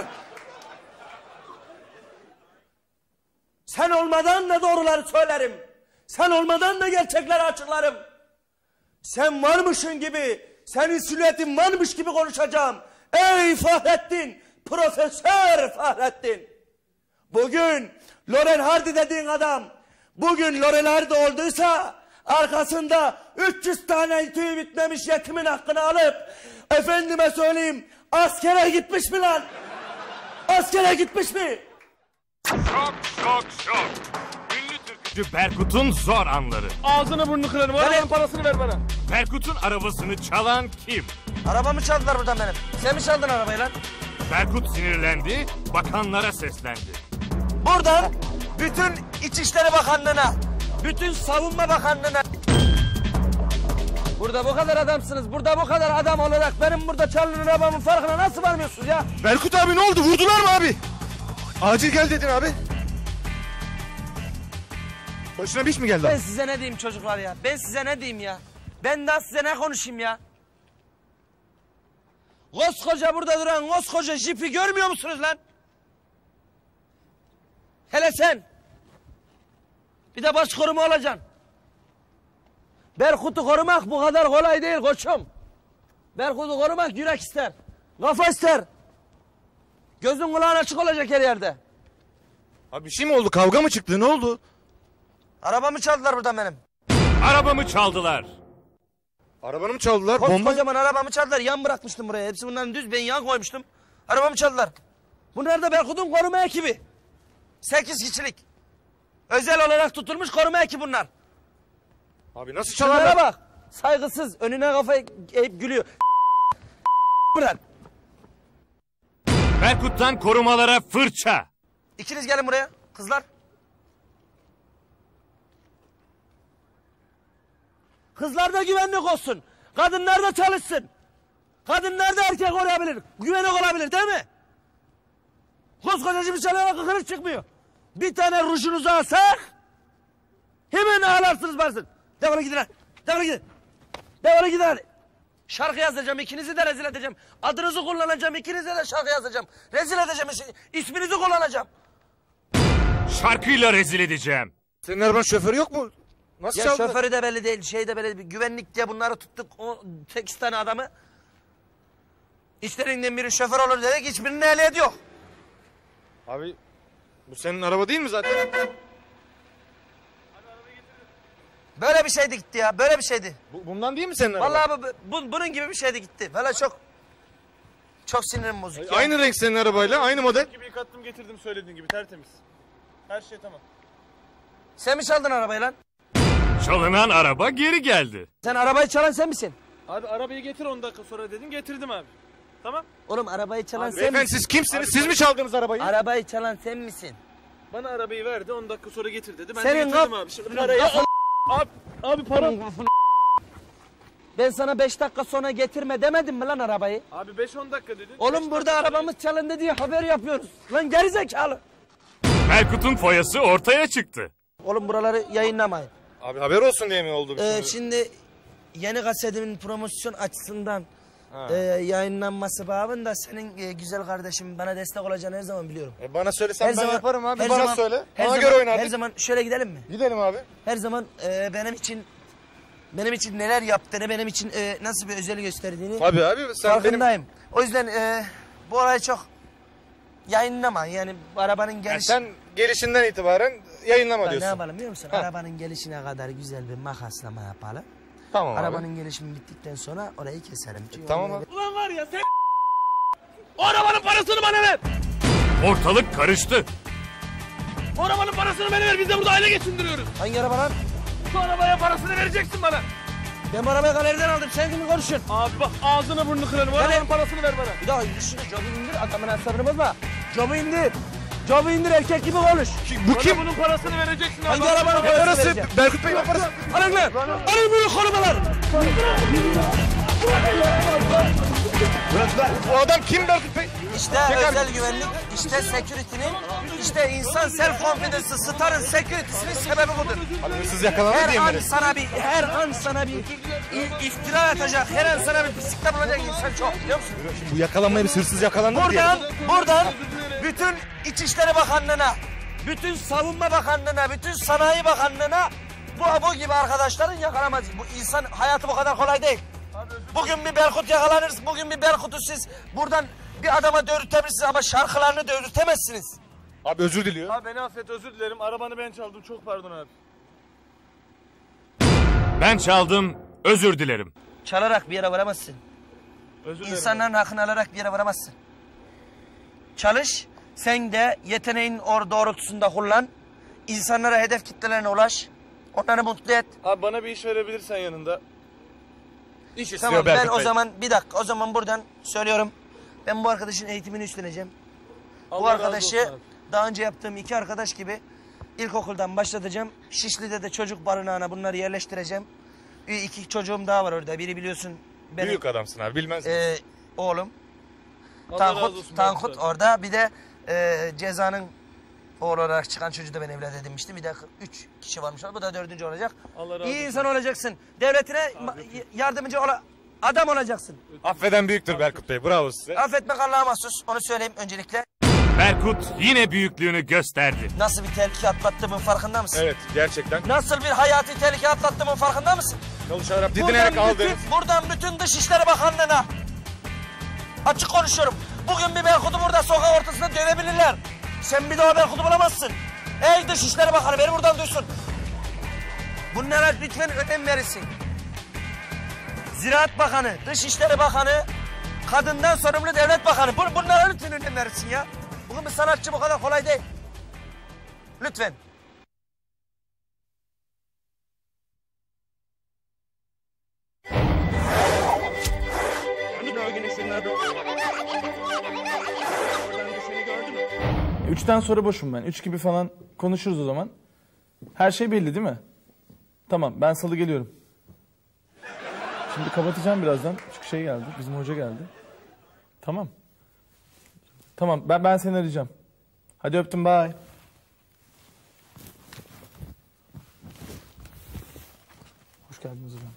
Sen olmadan da doğruları söylerim. Sen olmadan da gerçekleri açıklarım. Sen varmışın gibi, senin silüetin varmış gibi konuşacağım. Ey Fahrettin, Profesör Fahrettin. Bugün Laurel Hardy dediğin adam, bugün Laurel Hardy olduysa arkasında üç yüz tane tüyü bitmemiş yetimin hakkını alıp, efendime söyleyeyim, askere gitmiş mi lan? Askere gitmiş mi? Şok şok şok. Ünlü türkücü Berkut'un zor anları. Ağzını burnunu kırarım. Arabanın parasını ver bana. Berkut'un arabasını çalan kim? Arabamı çaldılar buradan benim. Sen mi çaldın arabayı lan? Berkut sinirlendi, bakanlara seslendi. Buradan bütün İçişleri Bakanlığı'na, bütün Savunma Bakanlığı'na... Burada bu kadar adamsınız. Burada bu kadar adam olarak benim burada çalınan arabamın farkına nasıl varmıyorsunuz ya? Berkut abi ne oldu? Vurdular mı abi? Acil gel dedin abi. Başına bir iş mi geldi Ben abi? size ne diyeyim çocuklar ya? Ben size ne diyeyim ya? Ben daha size ne konuşayım ya? Koskoca burada duran koskoca jipi görmüyor musunuz lan? Hele sen. Bir de baş koruma olacaksın. Berkut'u korumak bu kadar kolay değil koçum. Berkut'u korumak yürek ister. Kafa ister. Gözün kulağın açık olacak her yerde. Abi bir şey mi oldu? Kavga mı çıktı? Ne oldu? Arabamı çaldılar buradan benim. Arabamı çaldılar. Arabanı mı çaldılar? Bomba... Kocaman arabamı çaldılar. Yan bırakmıştım buraya. Hepsi bunların düz. Ben yan koymuştum. Arabamı çaldılar. Bunlar da Berkut'un koruma ekibi. Sekiz kişilik. Özel olarak tutulmuş koruma ekibi bunlar. Abi nasıl çalarlar? Şunlara bak. Saygısız. Önüne kafayı eğip gülüyor. Buradan. Berkut'tan korumalara fırça. İkiniz gelin buraya. Kızlar. Kızlar da güvenlik olsun. Kadınlar da çalışsın. Kadınlar da erkek olabilir. Güvenlik olabilir değil mi? Koskocacı bir çalana kıkırık çıkmıyor. Bir tane rujunuzu alsak hemen ağlarsınız varsın. Defolun gidin hadi. Defolun gidin. Defolun gidin hadi. Şarkı yazacağım, ikinizi de rezil edeceğim. Adınızı kullanacağım, ikinize de şarkı yazacağım. Rezil edeceğim, isminizi kullanacağım. Şarkıyla rezil edeceğim. Senin arabanın şoförü yok mu? Nasıl Ya çaldılar? şoförü de belli değil, şey de belli değil. Güvenlik diye bunları tuttuk, o sekiz tane adamı. İçlerinden biri şoför olur dedik, hiçbirinin ehliyeti yok. Abi bu senin araba değil mi zaten? Böyle bir şeydi gitti ya, böyle bir şeydi. Bu, bundan değil mi senin araba? Vallahi bu, bu, bunun gibi bir şeydi gitti. Valla çok, çok sinirim bozuk. Aynı ya. Renk senin arabayla, aynı model. Gibi yıkattım getirdim söylediğin gibi tertemiz. Her şey tamam. Sen mi çaldın arabayı lan? Çalınan araba geri geldi. Sen arabayı çalan sen misin? Abi arabayı getir on dakika sonra dedim getirdim abi. Tamam. Oğlum arabayı çalan abi, sen beyefendi misin? siz kimsiniz? Abi, siz mi çaldınız arabayı? Arabayı çalan sen misin? Bana arabayı verdi on dakika sonra getir dedi. Ben Senin de getirdim kaf- abi. Şimdi parayı... Abi, abi para... Ben sana beş dakika sonra getirme demedim mi lan arabayı? Abi beş on dakika dedin. Oğlum burada arabamız çalındı diye haber yapıyoruz. Lan gerizekalı. Berkut'un foyası ortaya çıktı. Oğlum buraları yayınlamayın. Abi haber olsun diye mi oldu? Ee, şimdi yeni kasetimin promosyon açısından e, yayınlanması babında senin e, güzel kardeşim bana destek olacağını her zaman biliyorum. E bana söylesen Her ben zaman- yaparım abi. her Bana zaman- söyle. Her Ona zaman, göre oynardık. Her zaman şöyle gidelim mi? Gidelim abi. Her zaman e, benim için benim için neler yaptığını, benim için e, nasıl bir özel gösterdiğini Tabii abi sen farkındayım. O yüzden e, bu olay çok yayınlama. Yani bu arabanın Yani geliş... sen gelişinden itibaren yayınlama Bak, diyorsun. ne yapalım biliyor musun? Ha. Arabanın gelişine kadar güzel bir makaslama yapalım. Tamam abi. Arabanın gelişimi bittikten sonra orayı keselim. Çünkü Tamam oraya- abi. Ulan var ya sen... O arabanın parasını bana ver. Ortalık karıştı. O arabanın parasını bana ver. Biz de burada aile geçindiriyoruz. Hangi araba lan? Şu arabaya parasını vereceksin bana. Ben bu arabayı galeriden aldım. Sen kimi konuşuyorsun? Abi bak ağzını burnunu kırarım. O Galer- arabanın parasını ver bana. Bir daha düşünün. Jobu indir. Adamın asabını bozma. Jobu indir. Jobu indir. Erkek gibi konuş. Bu kim? Bunun parasını vereceksin. Hangi abi. arabanın Ne parasını parası? vereceğim? Berkut Bey parası. Alın lan. Alın bunu korumalar. Bu adam kim Berkut Bey? İşte özel güvenlik, işte security'nin, işte insan self confidence'ı, starın security'sinin sebebi budur. Abi hırsız yakalandı Her diye mi an öyle? sana bir, her an sana bir i- iftira atacak, her an sana bir pislikte bulacak insan çok, biliyor musun? Bu yakalanmaya bir hırsız yakalandı diye. Buradan, buradan bütün İçişleri Bakanlığı'na, bütün Savunma Bakanlığı'na, bütün Sanayi Bakanlığı'na bu bu gibi arkadaşların yakalamaz. Bu insan hayatı bu kadar kolay değil. Bugün bir Berkut yakalanırsın, bugün bir Berkut'u siz buradan bir adama dövürtebilirsiniz ama şarkılarını dövürtemezsiniz. Abi özür diliyor. Abi beni affet özür dilerim. Arabanı ben çaldım. Çok pardon abi. Ben çaldım, özür dilerim. Çalarak bir yere varamazsın. Özür dilerim. İnsanların hakkını alarak bir yere varamazsın. Çalış, sen de yeteneğin or doğrultusunda kullan. İnsanlara, hedef kitlelerine ulaş. Onları mutlu et. Abi bana bir iş verebilirsen yanında. İş istiyor Tamam ben Berkut o Bey. zaman bir dakika o zaman buradan söylüyorum. Ben bu arkadaşın eğitimini üstleneceğim. Bu Allah razı arkadaşı olsun abi. daha önce yaptığım iki arkadaş gibi ilkokuldan başlatacağım. Şişli'de de çocuk barınağına bunları yerleştireceğim. İki çocuğum daha var orada. Biri biliyorsun benim Büyük adamsın abi bilmez misin? e, oğlum. Allah razı Tankut, olsun Tankut Berkut abi. orada. Bir de e, Ceza'nın oğlu olarak çıkan çocuğu da ben evlat edinmiştim. Bir de üç kişi varmış. Bu da dördüncü olacak. Allah razı İyi olsun. insan olacaksın. Devletine ma- yardımcı ola adam olacaksın. Affeden büyüktür Berkut Bey. Bravo size. Affetmek Allah'a mahsus. Onu söyleyeyim öncelikle. Berkut yine büyüklüğünü gösterdi. Nasıl bir tehlike atlattığımın farkında mısın? Evet gerçekten. Nasıl bir hayati tehlike atlattığımın farkında mısın? Çalışarak didinerek Buradan aldınız. bütün, buradan bütün Dışişleri Bakanlığı'na açık konuşuyorum. Bugün bir Berkut'u burada sokak ortasında dövebilirler. Sen bir daha Berkut'u bulamazsın. Ey Dışişleri Bakanı beni buradan duysun. Bunlara lütfen önem verirsin. Ziraat Bakanı, Dışişleri Bakanı, kadından sorumlu devlet bakanı. Bun bunlara lütfen önem verirsin ya. Bugün bir sanatçı bu kadar kolay değil. Lütfen. Üçten sonra boşum ben. Üç gibi falan konuşuruz o zaman. Her şey belli değil mi? Tamam, ben salı geliyorum. Şimdi kapatacağım birazdan. Çünkü şey geldi, bizim hoca geldi. Tamam. Tamam, ben ben seni arayacağım. Hadi öptüm, bye. Hoş geldiniz hocam.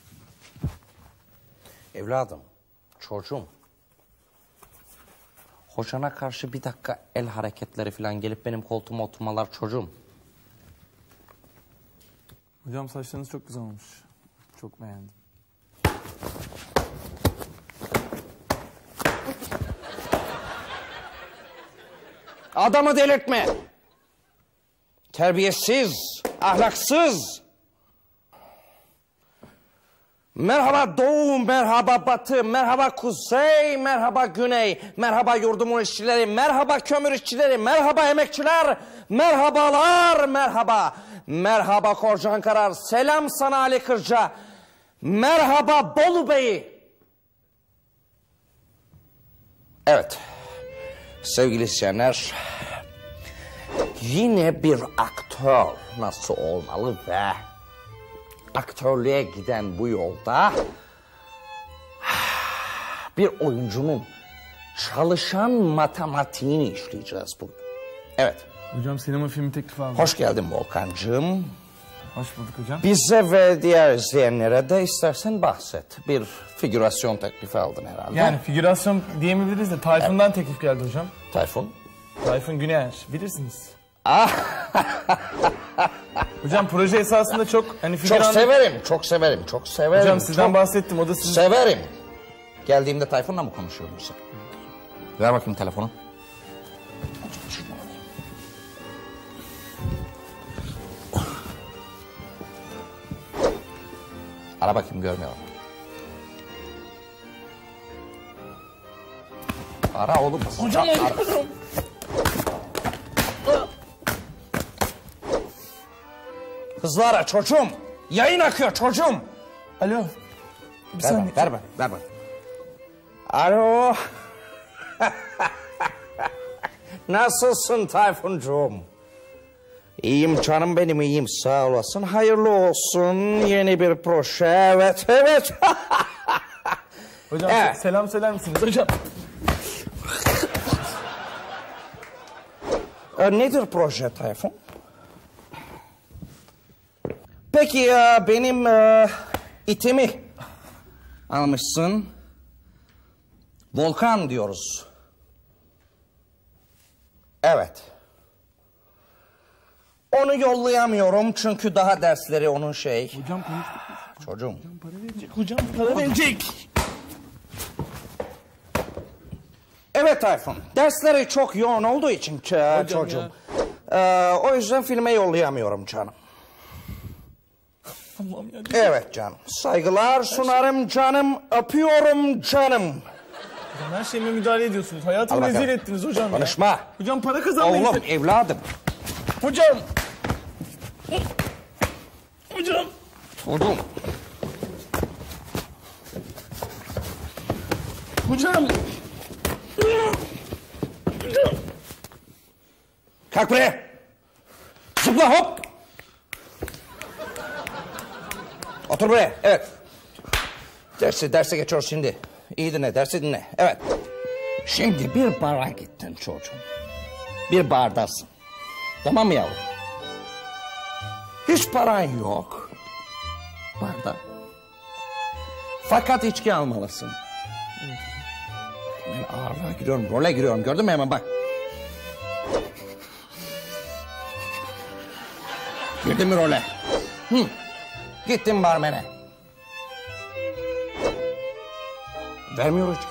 Evladım, çocuğum. Hocana karşı bir dakika el hareketleri falan gelip benim koltuğuma oturmalar çocuğum. Hocam saçlarınız çok güzel olmuş. Çok beğendim. Adamı delirtme. Terbiyesiz, ahlaksız. Merhaba Doğu, merhaba Batı, merhaba Kuzey, merhaba Güney, merhaba yurdumun işçileri, merhaba kömür işçileri, merhaba emekçiler, merhabalar, merhaba. Merhaba Korcan Karar, selam sana Ali Kırca, merhaba Bolu Bey. Evet, sevgili izleyenler, yine bir aktör nasıl olmalı ve aktörlüğe giden bu yolda bir oyuncunun çalışan matematiğini işleyeceğiz bugün. Evet. Hocam sinema filmi teklifi aldım. Hoş geldin Volkan'cığım. Hoş bulduk hocam. Bize ve diğer izleyenlere de istersen bahset. Bir figürasyon teklifi aldın herhalde. Yani figürasyon diyemeyebiliriz de Tayfun'dan evet. teklif geldi hocam. Tayfun? Tayfun Güner, bilirsiniz. Hocam proje esasında çok hani figüran... Çok severim, çok severim, çok severim. Hocam sizden çok bahsettim, o da sizin... Severim. Geldiğimde Tayfun'la mı konuşuyordun sen? Ver bakayım telefonu. Ara bakayım, görmüyorum. Ara oğlum. Hocam ara. Hızlı ara çocuğum. Yayın akıyor çocuğum. Alo. Bir ver saniye. Bak, ver bak, ver bak. Alo. Nasılsın Tayfuncuğum? İyiyim canım benim, iyiyim, sağ olasın. Hayırlı olsun yeni bir proje. Evet, evet. Hocam evet. Selam söyler misiniz hocam? E, nedir proje Tayfun? Peki ya benim e, itimi almışsın. Volkan diyoruz. Evet. Onu yollayamıyorum çünkü daha dersleri onun şey. Hocam konuştuk. Çocuğum. Hocam para verecek. Hocam para verecek. Evet Tayfun. Dersleri çok yoğun olduğu için hocam çocuğum. Ee, o yüzden filme yollayamıyorum canım. Allah'ım ya. Evet canım. Saygılar sunarım canım. Öpüyorum canım. Hocam her şeyime müdahale ediyorsunuz. Hayatımı rezil ettiniz hocam. Konuşma. Ya. Hocam para kazanmayın. Oğlum evladım. Hocam. Hocam. Çocuğum. Hocam. Kalk buraya. Zıpla hop. Otur buraya. Evet. Dersi, derse geçiyoruz şimdi. İyi dinle, dersi dinle. Evet. Şimdi bir bara gittin çocuğum. Bir bardasın. Tamam mı yavrum? Hiç paran yok. Barda. Fakat içki almalısın. Ben ağırlığa giriyorum, role giriyorum. Gördün mü hemen bak. Girdin mi role? Hı. Gittim barmene. Vermiyor içki.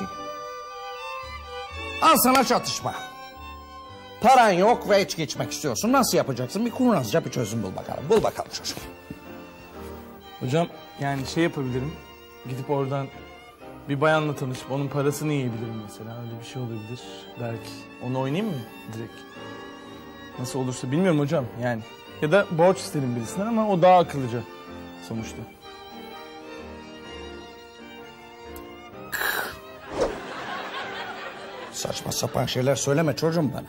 Al sana çatışma. Paran yok ve içki içmek istiyorsun. Nasıl yapacaksın? Bir kurnazca bir çözüm bul bakalım. Bul bakalım çocuk. Hocam yani şey yapabilirim. gidip oradan bir bayanla tanışıp onun parasını yiyebilirim mesela. Öyle bir şey olabilir. Belki onu oynayayım mı direkt? Nasıl olursa bilmiyorum hocam yani. Ya da borç isterim birisinden ama o daha akıllıca sonuçta. Saçma sapan şeyler söyleme çocuğum bana.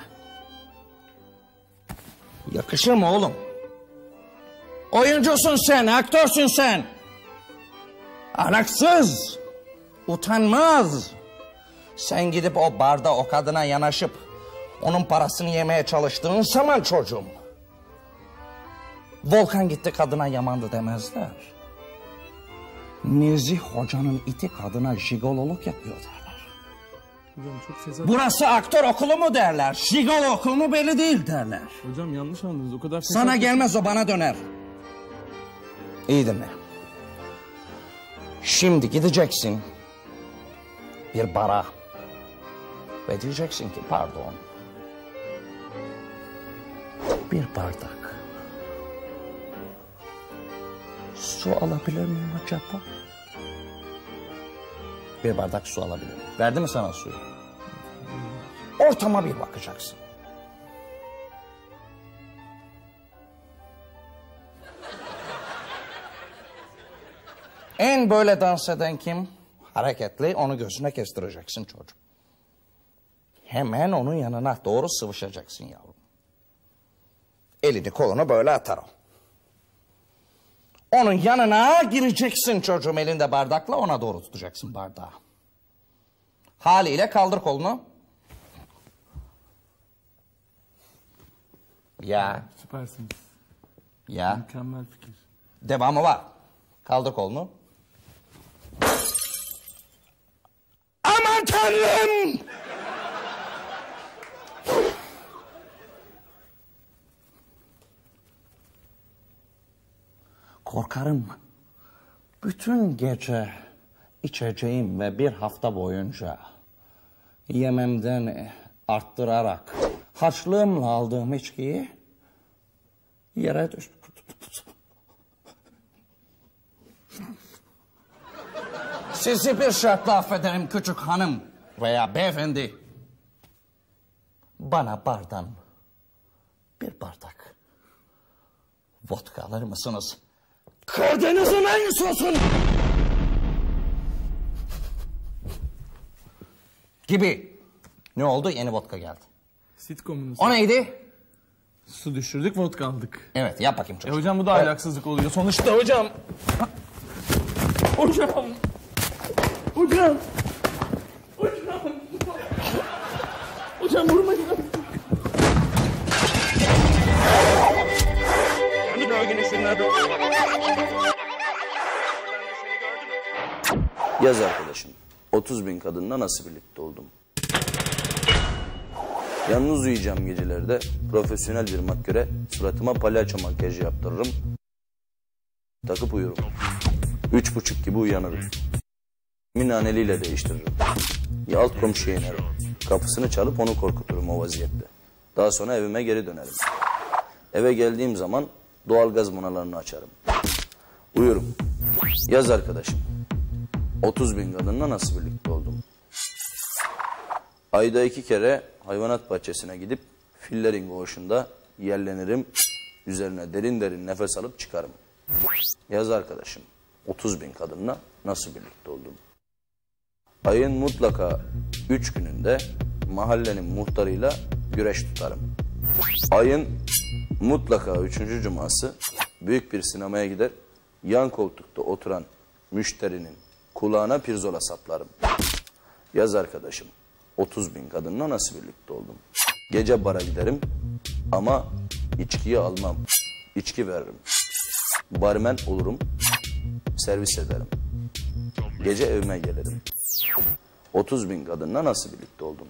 Yakışır mı oğlum? Oyuncusun sen, aktörsün sen. Ahlaksız, utanmaz. Sen gidip o barda o kadına yanaşıp onun parasını yemeye çalıştığın zaman çocuğum. Volkan gitti kadına yamandı demezler. Nezih hocanın iti kadına jigololuk yapıyor derler. Hocam çok fezat. Burası aktör okulu mu derler, jigolo okulu mu belli değil derler. Hocam yanlış anladınız o kadar fezat. Sana gelmez o bana döner. İyi dinle. Şimdi gideceksin bir bara ve diyeceksin ki pardon. Bir bardak su alabilir miyim acaba? Bir bardak su alabilir miyim? Verdi mi sana suyu? Ortama bir bakacaksın. En böyle dans eden kim? Hareketli, onu gözüne kestireceksin çocuk. Hemen onun yanına doğru sıvışacaksın yavrum. Elini kolunu böyle atar o. Onun yanına gireceksin çocuğum elinde bardakla, ona doğru tutacaksın bardağı. Haliyle kaldır kolunu. Ya. Süpersiniz. Ya. Mükemmel fikir. Devamı var. Kaldır kolunu. Aman Tanrım! Korkarım bütün gece içeceğim ve bir hafta boyunca yememden arttırarak harçlığımla aldığım içkiyi yere düştü. Sizi bir şartla affederim küçük hanım veya beyefendi. Bana bardan bir bardak vodka alır mısınız? Karadeniz'in en sosun! Gibi. Ne oldu? Yeni vodka geldi. Sitcomunuz. O neydi? Su düşürdük, vodka aldık. Evet, yap bakayım çocuk. E hocam bu da ahlaksızlık oluyor. Sonuçta hocam. Hocam. Hocam. Hocam. Hocam vurmayın. Yaz arkadaşım. otuz bin kadınla nasıl birlikte oldum? Yalnız uyuyacağım gecelerde profesyonel bir makyöre suratıma palyaço makyajı yaptırırım. Takıp uyurum. Üç buçuk gibi uyanırım. Minaneliyle değiştiririm. Ya alt komşuya inerim. Kapısını çalıp onu korkuturum o vaziyette. Daha sonra evime geri dönerim. Eve geldiğim zaman doğalgaz monalarını açarım. Uyurum. Yaz arkadaşım. otuz bin kadınla nasıl birlikte oldum? Ayda iki kere hayvanat bahçesine gidip fillerin koğuşunda yerlenirim. Üzerine derin derin nefes alıp çıkarım. Yaz arkadaşım. otuz bin kadınla nasıl birlikte oldum? Ayın mutlaka üç gününde mahallenin muhtarıyla güreş tutarım. Ayın mutlaka üçüncü cuması büyük bir sinemaya gider, yan koltukta oturan müşterinin kulağına pirzola saplarım. Yaz arkadaşım, otuz bin kadınla nasıl birlikte oldum? Gece bara giderim ama içkiyi almam, içki veririm. Barmen olurum, servis ederim. Gece evime gelirim. otuz bin kadınla nasıl birlikte oldum?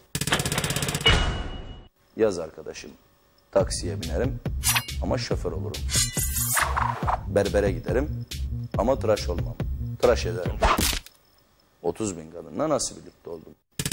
Yaz arkadaşım, taksiye binerim ama şoför olurum. Berbere giderim ama tıraş olmam, tıraş ederim. otuz bin kadınla nasıl birlikte oldum?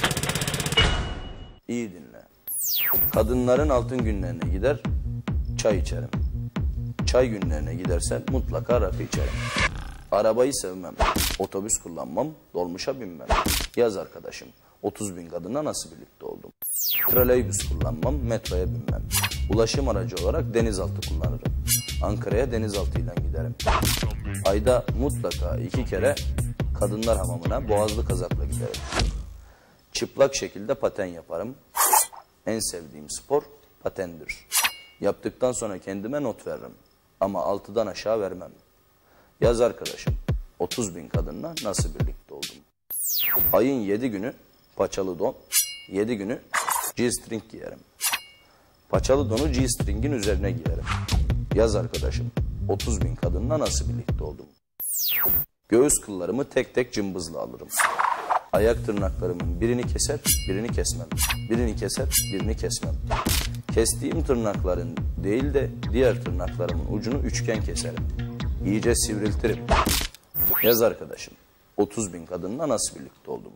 İyi dinle. Kadınların altın günlerine gider, çay içerim. Çay günlerine gidersem mutlaka rakı içerim. Arabayı sevmem, otobüs kullanmam, dolmuşa binmem. Yaz arkadaşım, otuz bin kadınla nasıl birlikte oldum? Trolleybüs kullanmam, metroya binmem. Ulaşım aracı olarak denizaltı kullanırım. Ankara'ya denizaltıyla giderim. Ayda mutlaka iki kere kadınlar hamamına boğazlı kazakla giderim. Çıplak şekilde paten yaparım. En sevdiğim spor patendir. Yaptıktan sonra kendime not veririm. Ama altıdan aşağı vermem. Yaz arkadaşım, otuz bin kadınla nasıl birlikte oldum? Ayın yedi günü paçalı don, yedi günü G-string giyerim. Paçalı donu G-string'in üzerine giyerim. Yaz arkadaşım, otuz bin kadınla nasıl birlikte oldum? Göğüs kıllarımı tek tek cımbızla alırım. Ayak tırnaklarımın birini keser, birini kesmem. Birini keser, birini kesmem. Kestiğim tırnakların değil de diğer tırnaklarımın ucunu üçgen keserim. İyice sivriltirim. Yaz arkadaşım, otuz bin kadınla nasıl birlikte oldum?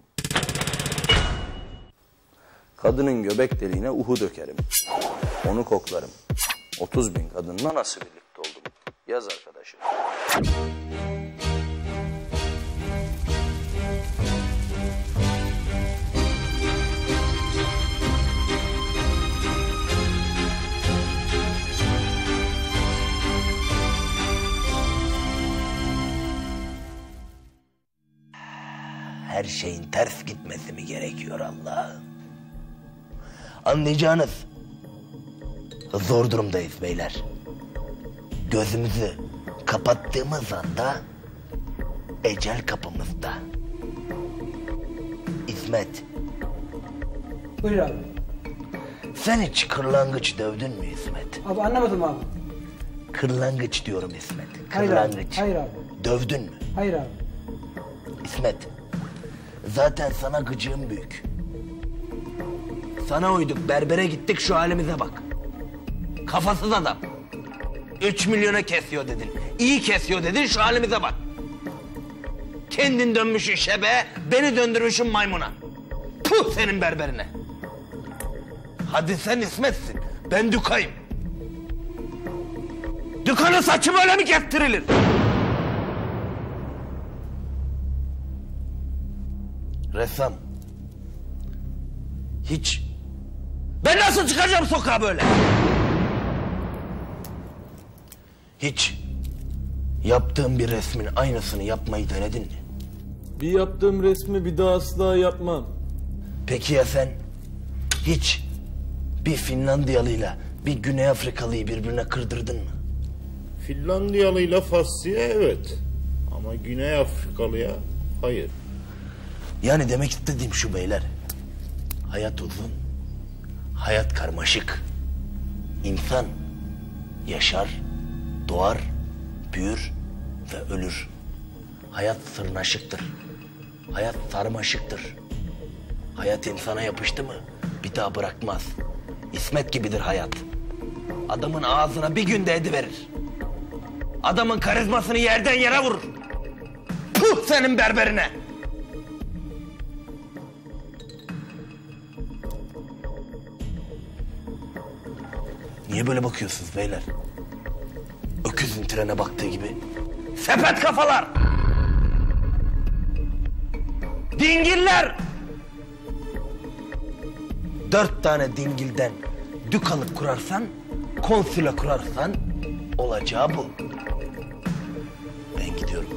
Kadının göbek deliğine uhu dökerim. Onu koklarım. otuz bin kadınla nasıl birlikte oldum? Yaz arkadaşım. Her şeyin ters gitmesi mi gerekiyor Allah'ım? Anlayacağınız zor durumdayız beyler. Gözümüzü kapattığımız anda ecel kapımızda. İsmet. Buyur abi. Sen hiç kırlangıç dövdün mü İsmet? Abi anlamadım abi. Kırlangıç diyorum İsmet. Hayır Kırlangıç. abi. Hayır abi. Dövdün mü? Hayır abi. İsmet. Zaten sana gıcığım büyük. Sana uyduk, berbere gittik, şu halimize bak. Kafasız adam. Üç milyona kesiyor dedin. İyi kesiyor dedin, şu halimize bak. Kendin dönmüşsün şebe, beni döndürmüşsün maymuna. Puh senin berberine. Hadi sen İsmet'sin, ben Dükay'ım. Dükkanın saçı böyle mi kestirilir? Ressam. Hiç. Ben nasıl çıkacağım sokağa böyle? Hiç. Yaptığım bir resmin aynısını yapmayı denedin mi? Bir yaptığım resmi bir daha asla yapmam. Peki ya sen? Hiç. Bir Finlandiyalıyla bir Güney Afrikalıyı birbirine kırdırdın mı? Finlandiyalıyla Fassi'ye evet. Ama Güney Afrikalıya hayır. Yani demek istediğim şu beyler. Hayat uzun. Hayat karmaşık. İnsan yaşar, doğar, büyür ve ölür. Hayat sırnaşıktır. Hayat sarmaşıktır. Hayat insana yapıştı mı bir daha bırakmaz. İsmet gibidir hayat. Adamın ağzına bir günde ediverir. Adamın karizmasını yerden yere vurur. Puh senin berberine. Niye böyle bakıyorsunuz beyler? Öküzün trene baktığı gibi. Sepet kafalar! Dingiller! Dört tane dingilden dükkanı kurarsan, konsüle kurarsan olacağı bu. Ben gidiyorum.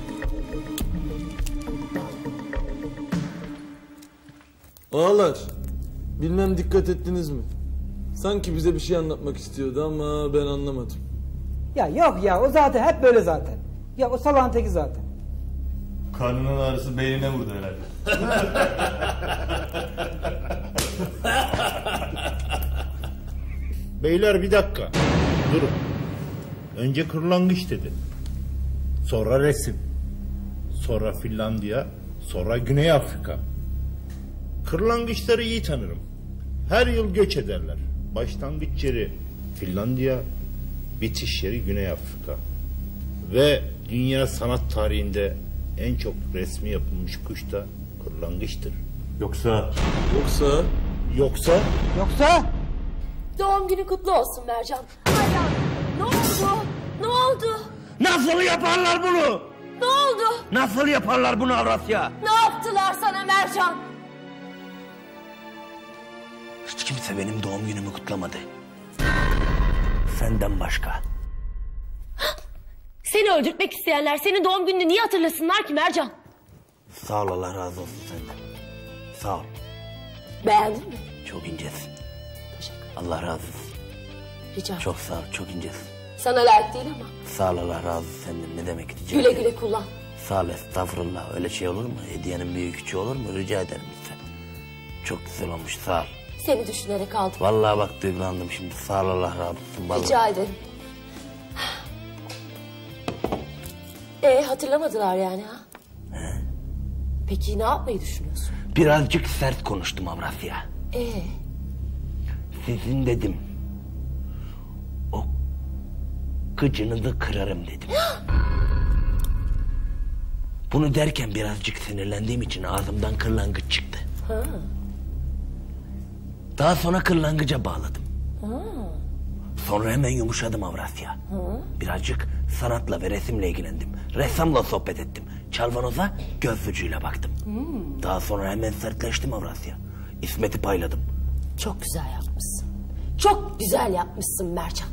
Ağalar, bilmem dikkat ettiniz mi? Sanki bize bir şey anlatmak istiyordu ama ben anlamadım. Ya yok ya, o zaten hep böyle zaten. Ya o salağın teki zaten. Karnının ağrısı beynine vurdu herhalde. Beyler bir dakika. Durun. Önce kırlangıç dedi. Sonra resim. Sonra Finlandiya. Sonra Güney Afrika. Kırlangıçları iyi tanırım. Her yıl göç ederler. Başlangıç yeri Finlandiya, bitiş yeri Güney Afrika. Ve dünya sanat tarihinde en çok resmi yapılmış kuş da kırlangıçtır. Yoksa? Yoksa? Yoksa? Yoksa? Doğum günü kutlu olsun Mercan. Mercan, ne oldu? Ne oldu? Nasıl yaparlar bunu? Ne oldu? Nasıl yaparlar bunu Avrasya? Ne yaptılar sana Mercan? Hiç kimse benim doğum günümü kutlamadı. Senden başka. Seni öldürtmek isteyenler senin doğum gününü niye hatırlasınlar ki Mercan? Sağ ol, Allah razı olsun senden. Sağ ol. Beğendin mi? Çok incesin. Allah razı olsun. Rica ederim. Çok sağ ol, çok incesin. Sana layık değil ama. Sağ ol, Allah razı olsun senden. Ne demek rica Güle ederim. güle kullan. Sağ ol, estağfurullah. Öyle şey olur mu? Hediyenin büyüğü küçüğü olur mu? Rica ederim lütfen. Çok güzel olmuş, sağ ol. Seni düşünerek aldım. Vallahi bak duygulandım şimdi. Sağ ol, Allah razı olsun. Vallahi. Rica ederim. Ee hatırlamadılar yani ha? He. Peki ne yapmayı düşünüyorsun? Birazcık sert konuştum Avrasya. Ee Sizin dedim. O gıcınızı kırarım dedim. Bunu derken birazcık sinirlendiğim için ağzımdan kırlangıç çıktı. Ha. Daha sonra kırlangıca bağladım. Ha. Sonra hemen yumuşadım Avrasya. Ha. Birazcık sanatla ve resimle ilgilendim. Ressamla sohbet ettim. Çalvanoza göz ucuyla baktım. Hmm. Daha sonra hemen sertleştim Avrasya. İsmet'i payladım. Çok güzel yapmışsın. Çok güzel yapmışsın Mercan.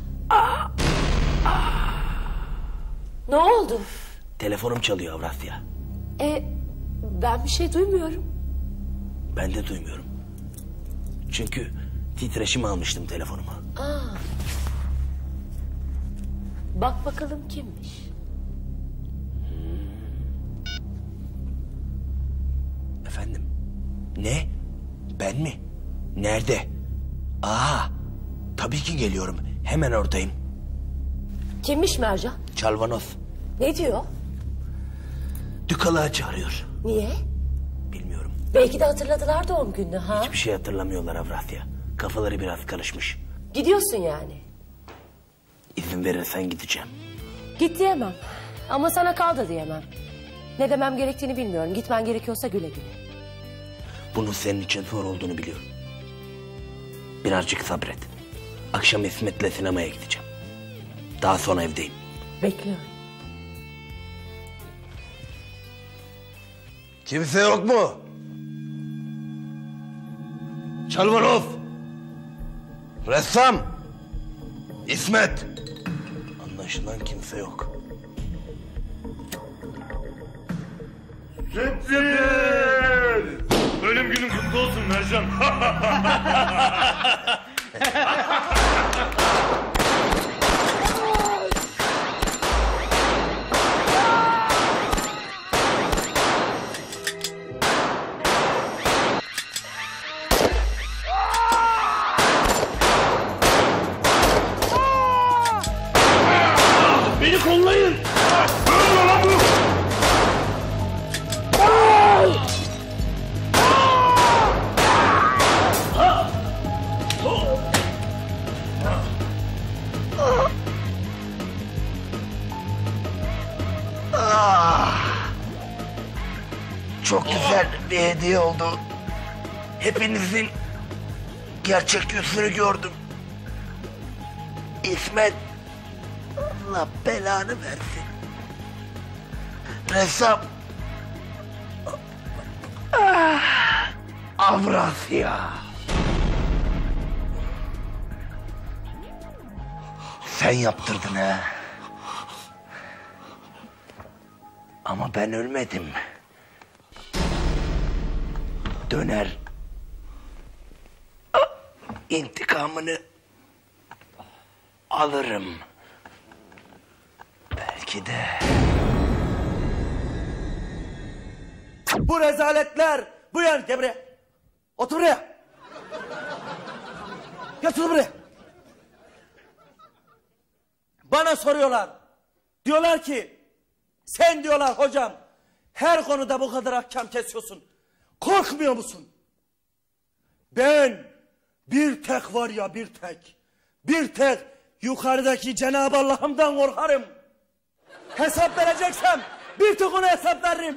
Ne oldu? Telefonum çalıyor Avrasya. E ben bir şey duymuyorum. Ben de duymuyorum. Çünkü titreşim almıştım telefonuma. Aa. Bak bakalım kimmiş? Efendim? Ne? Ben mi? Nerede? Aa, tabii ki geliyorum. Hemen oradayım. Kimmiş Mercan? Çalvanoz. Ne diyor? Dükalığa çağırıyor. Niye? Bilmiyorum. Belki de hatırladılar doğum gününü ha? Hiçbir şey hatırlamıyorlar Avrasya. Kafaları biraz karışmış. Gidiyorsun yani. İzin verirsen gideceğim. Git diyemem. Ama sana kal da diyemem. Ne demem gerektiğini bilmiyorum. Gitmen gerekiyorsa güle güle. Bunun senin için zor olduğunu biliyorum. Birazcık sabret. Akşam İsmet'le sinemaya gideceğim. Daha sonra evdeyim. Bekliyorum. Kimse yok mu? Çalvanoz. Ressam. İsmet. Anlaşılan kimse yok. Sürpriz! Ölüm günün kutlu olsun Mercan. Beni kollayın. Çok güzel bir hediye oldu. Hepinizin gerçek yüzünü gördüm. İsmet, Allah belanı versin. Ressam, ah, Avrasya. Sen yaptırdın ha. Ama ben ölmedim. Döner. İntikamını alırım. Belki de. Bu rezaletler. Bu yan gel buraya. Otur buraya. Gel otur buraya. Bana soruyorlar. Diyorlar ki sen diyorlar hocam her konuda bu kadar ahkam kesiyorsun. Korkmuyor musun? Ben bir tek var ya bir tek. Bir tek yukarıdaki Cenab-ı Allah'ımdan korkarım. Hesap vereceksem bir tek ona hesap veririm.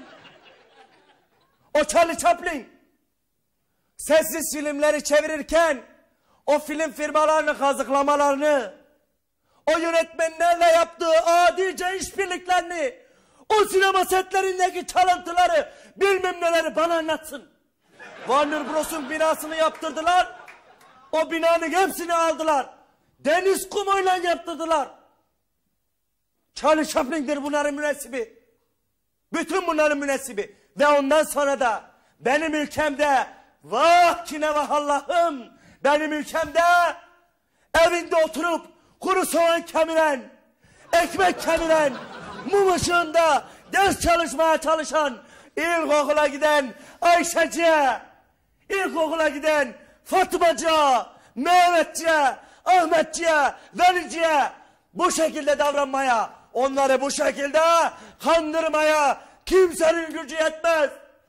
O Charlie Chaplin sessiz filmleri çevirirken o film firmalarını kazıklamalarını, o yönetmenlerle yaptığı adice işbirliklerini, O sinema setlerindeki çalıntıları, bilmem neleri bana anlatsın. Warner Bros'un binasını yaptırdılar. O binanın hepsini aldılar. Deniz kumuyla yaptırdılar. Charlie Chaplin'dir bunların münesibi. Bütün bunların münesibi. Ve ondan sonra da benim ülkemde, vah ki ne vah Allah'ım, benim ülkemde evinde oturup kuru soğan kemiren, ekmek kemiren, mum ışığında ders çalışmaya çalışan, ilkokula giden Ayşeci'ye, ilkokula giden Fatımacı'ya, Mehmetçi'ye, Ahmetçi'ye, Velici'ye bu şekilde davranmaya, onları bu şekilde kandırmaya kimsenin gücü yetmez.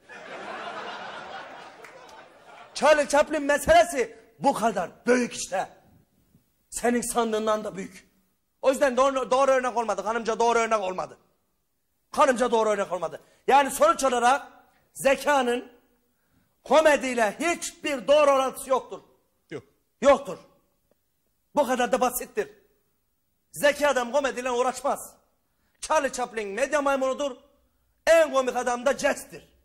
Charlie Chaplin meselesi bu kadar büyük işte. Senin sandığından da büyük. O yüzden doğru, doğru örnek olmadı. Hanımca doğru örnek olmadı. Hanımca doğru örnek olmadı. Yani sonuç olarak zekanın komediyle hiçbir doğru orantısı yoktur. Yok. Yoktur. Bu kadar da basittir. Zeki adam komediyle uğraşmaz. Charlie Chaplin medya maymunudur. En komik adam da Jacks'tir.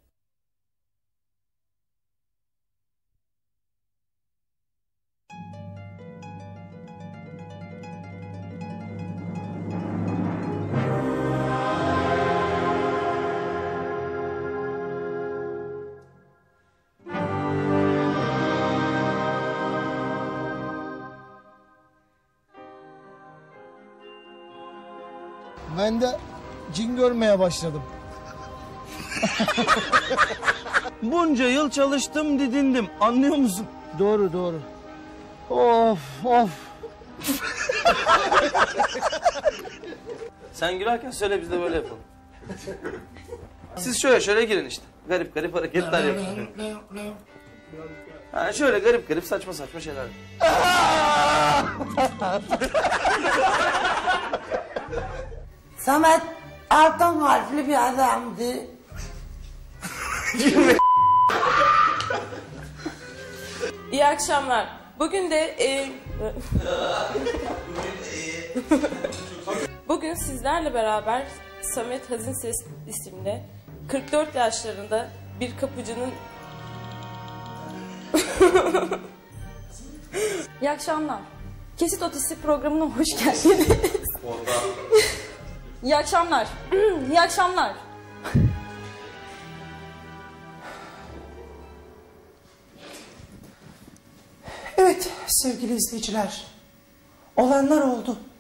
Ben de cin görmeye başladım. Bunca yıl çalıştım didindim. Anlıyor musun? Doğru doğru. Of of. Sen gülerken söyle biz de böyle yapalım. Siz şöyle şöyle girin işte. Garip garip hareketler yapın. Ha şöyle garip garip saçma saçma şeyler. Samet altın kalpli bir adamdı. İyi akşamlar. Bugün de e, bugün sizlerle beraber Samet Hazin Ses isimli kırk dört yaşlarında bir kapıcının İyi akşamlar. Kesit Otisi programına hoş geldiniz. İyi akşamlar. İyi akşamlar. Evet sevgili izleyiciler. Olanlar oldu.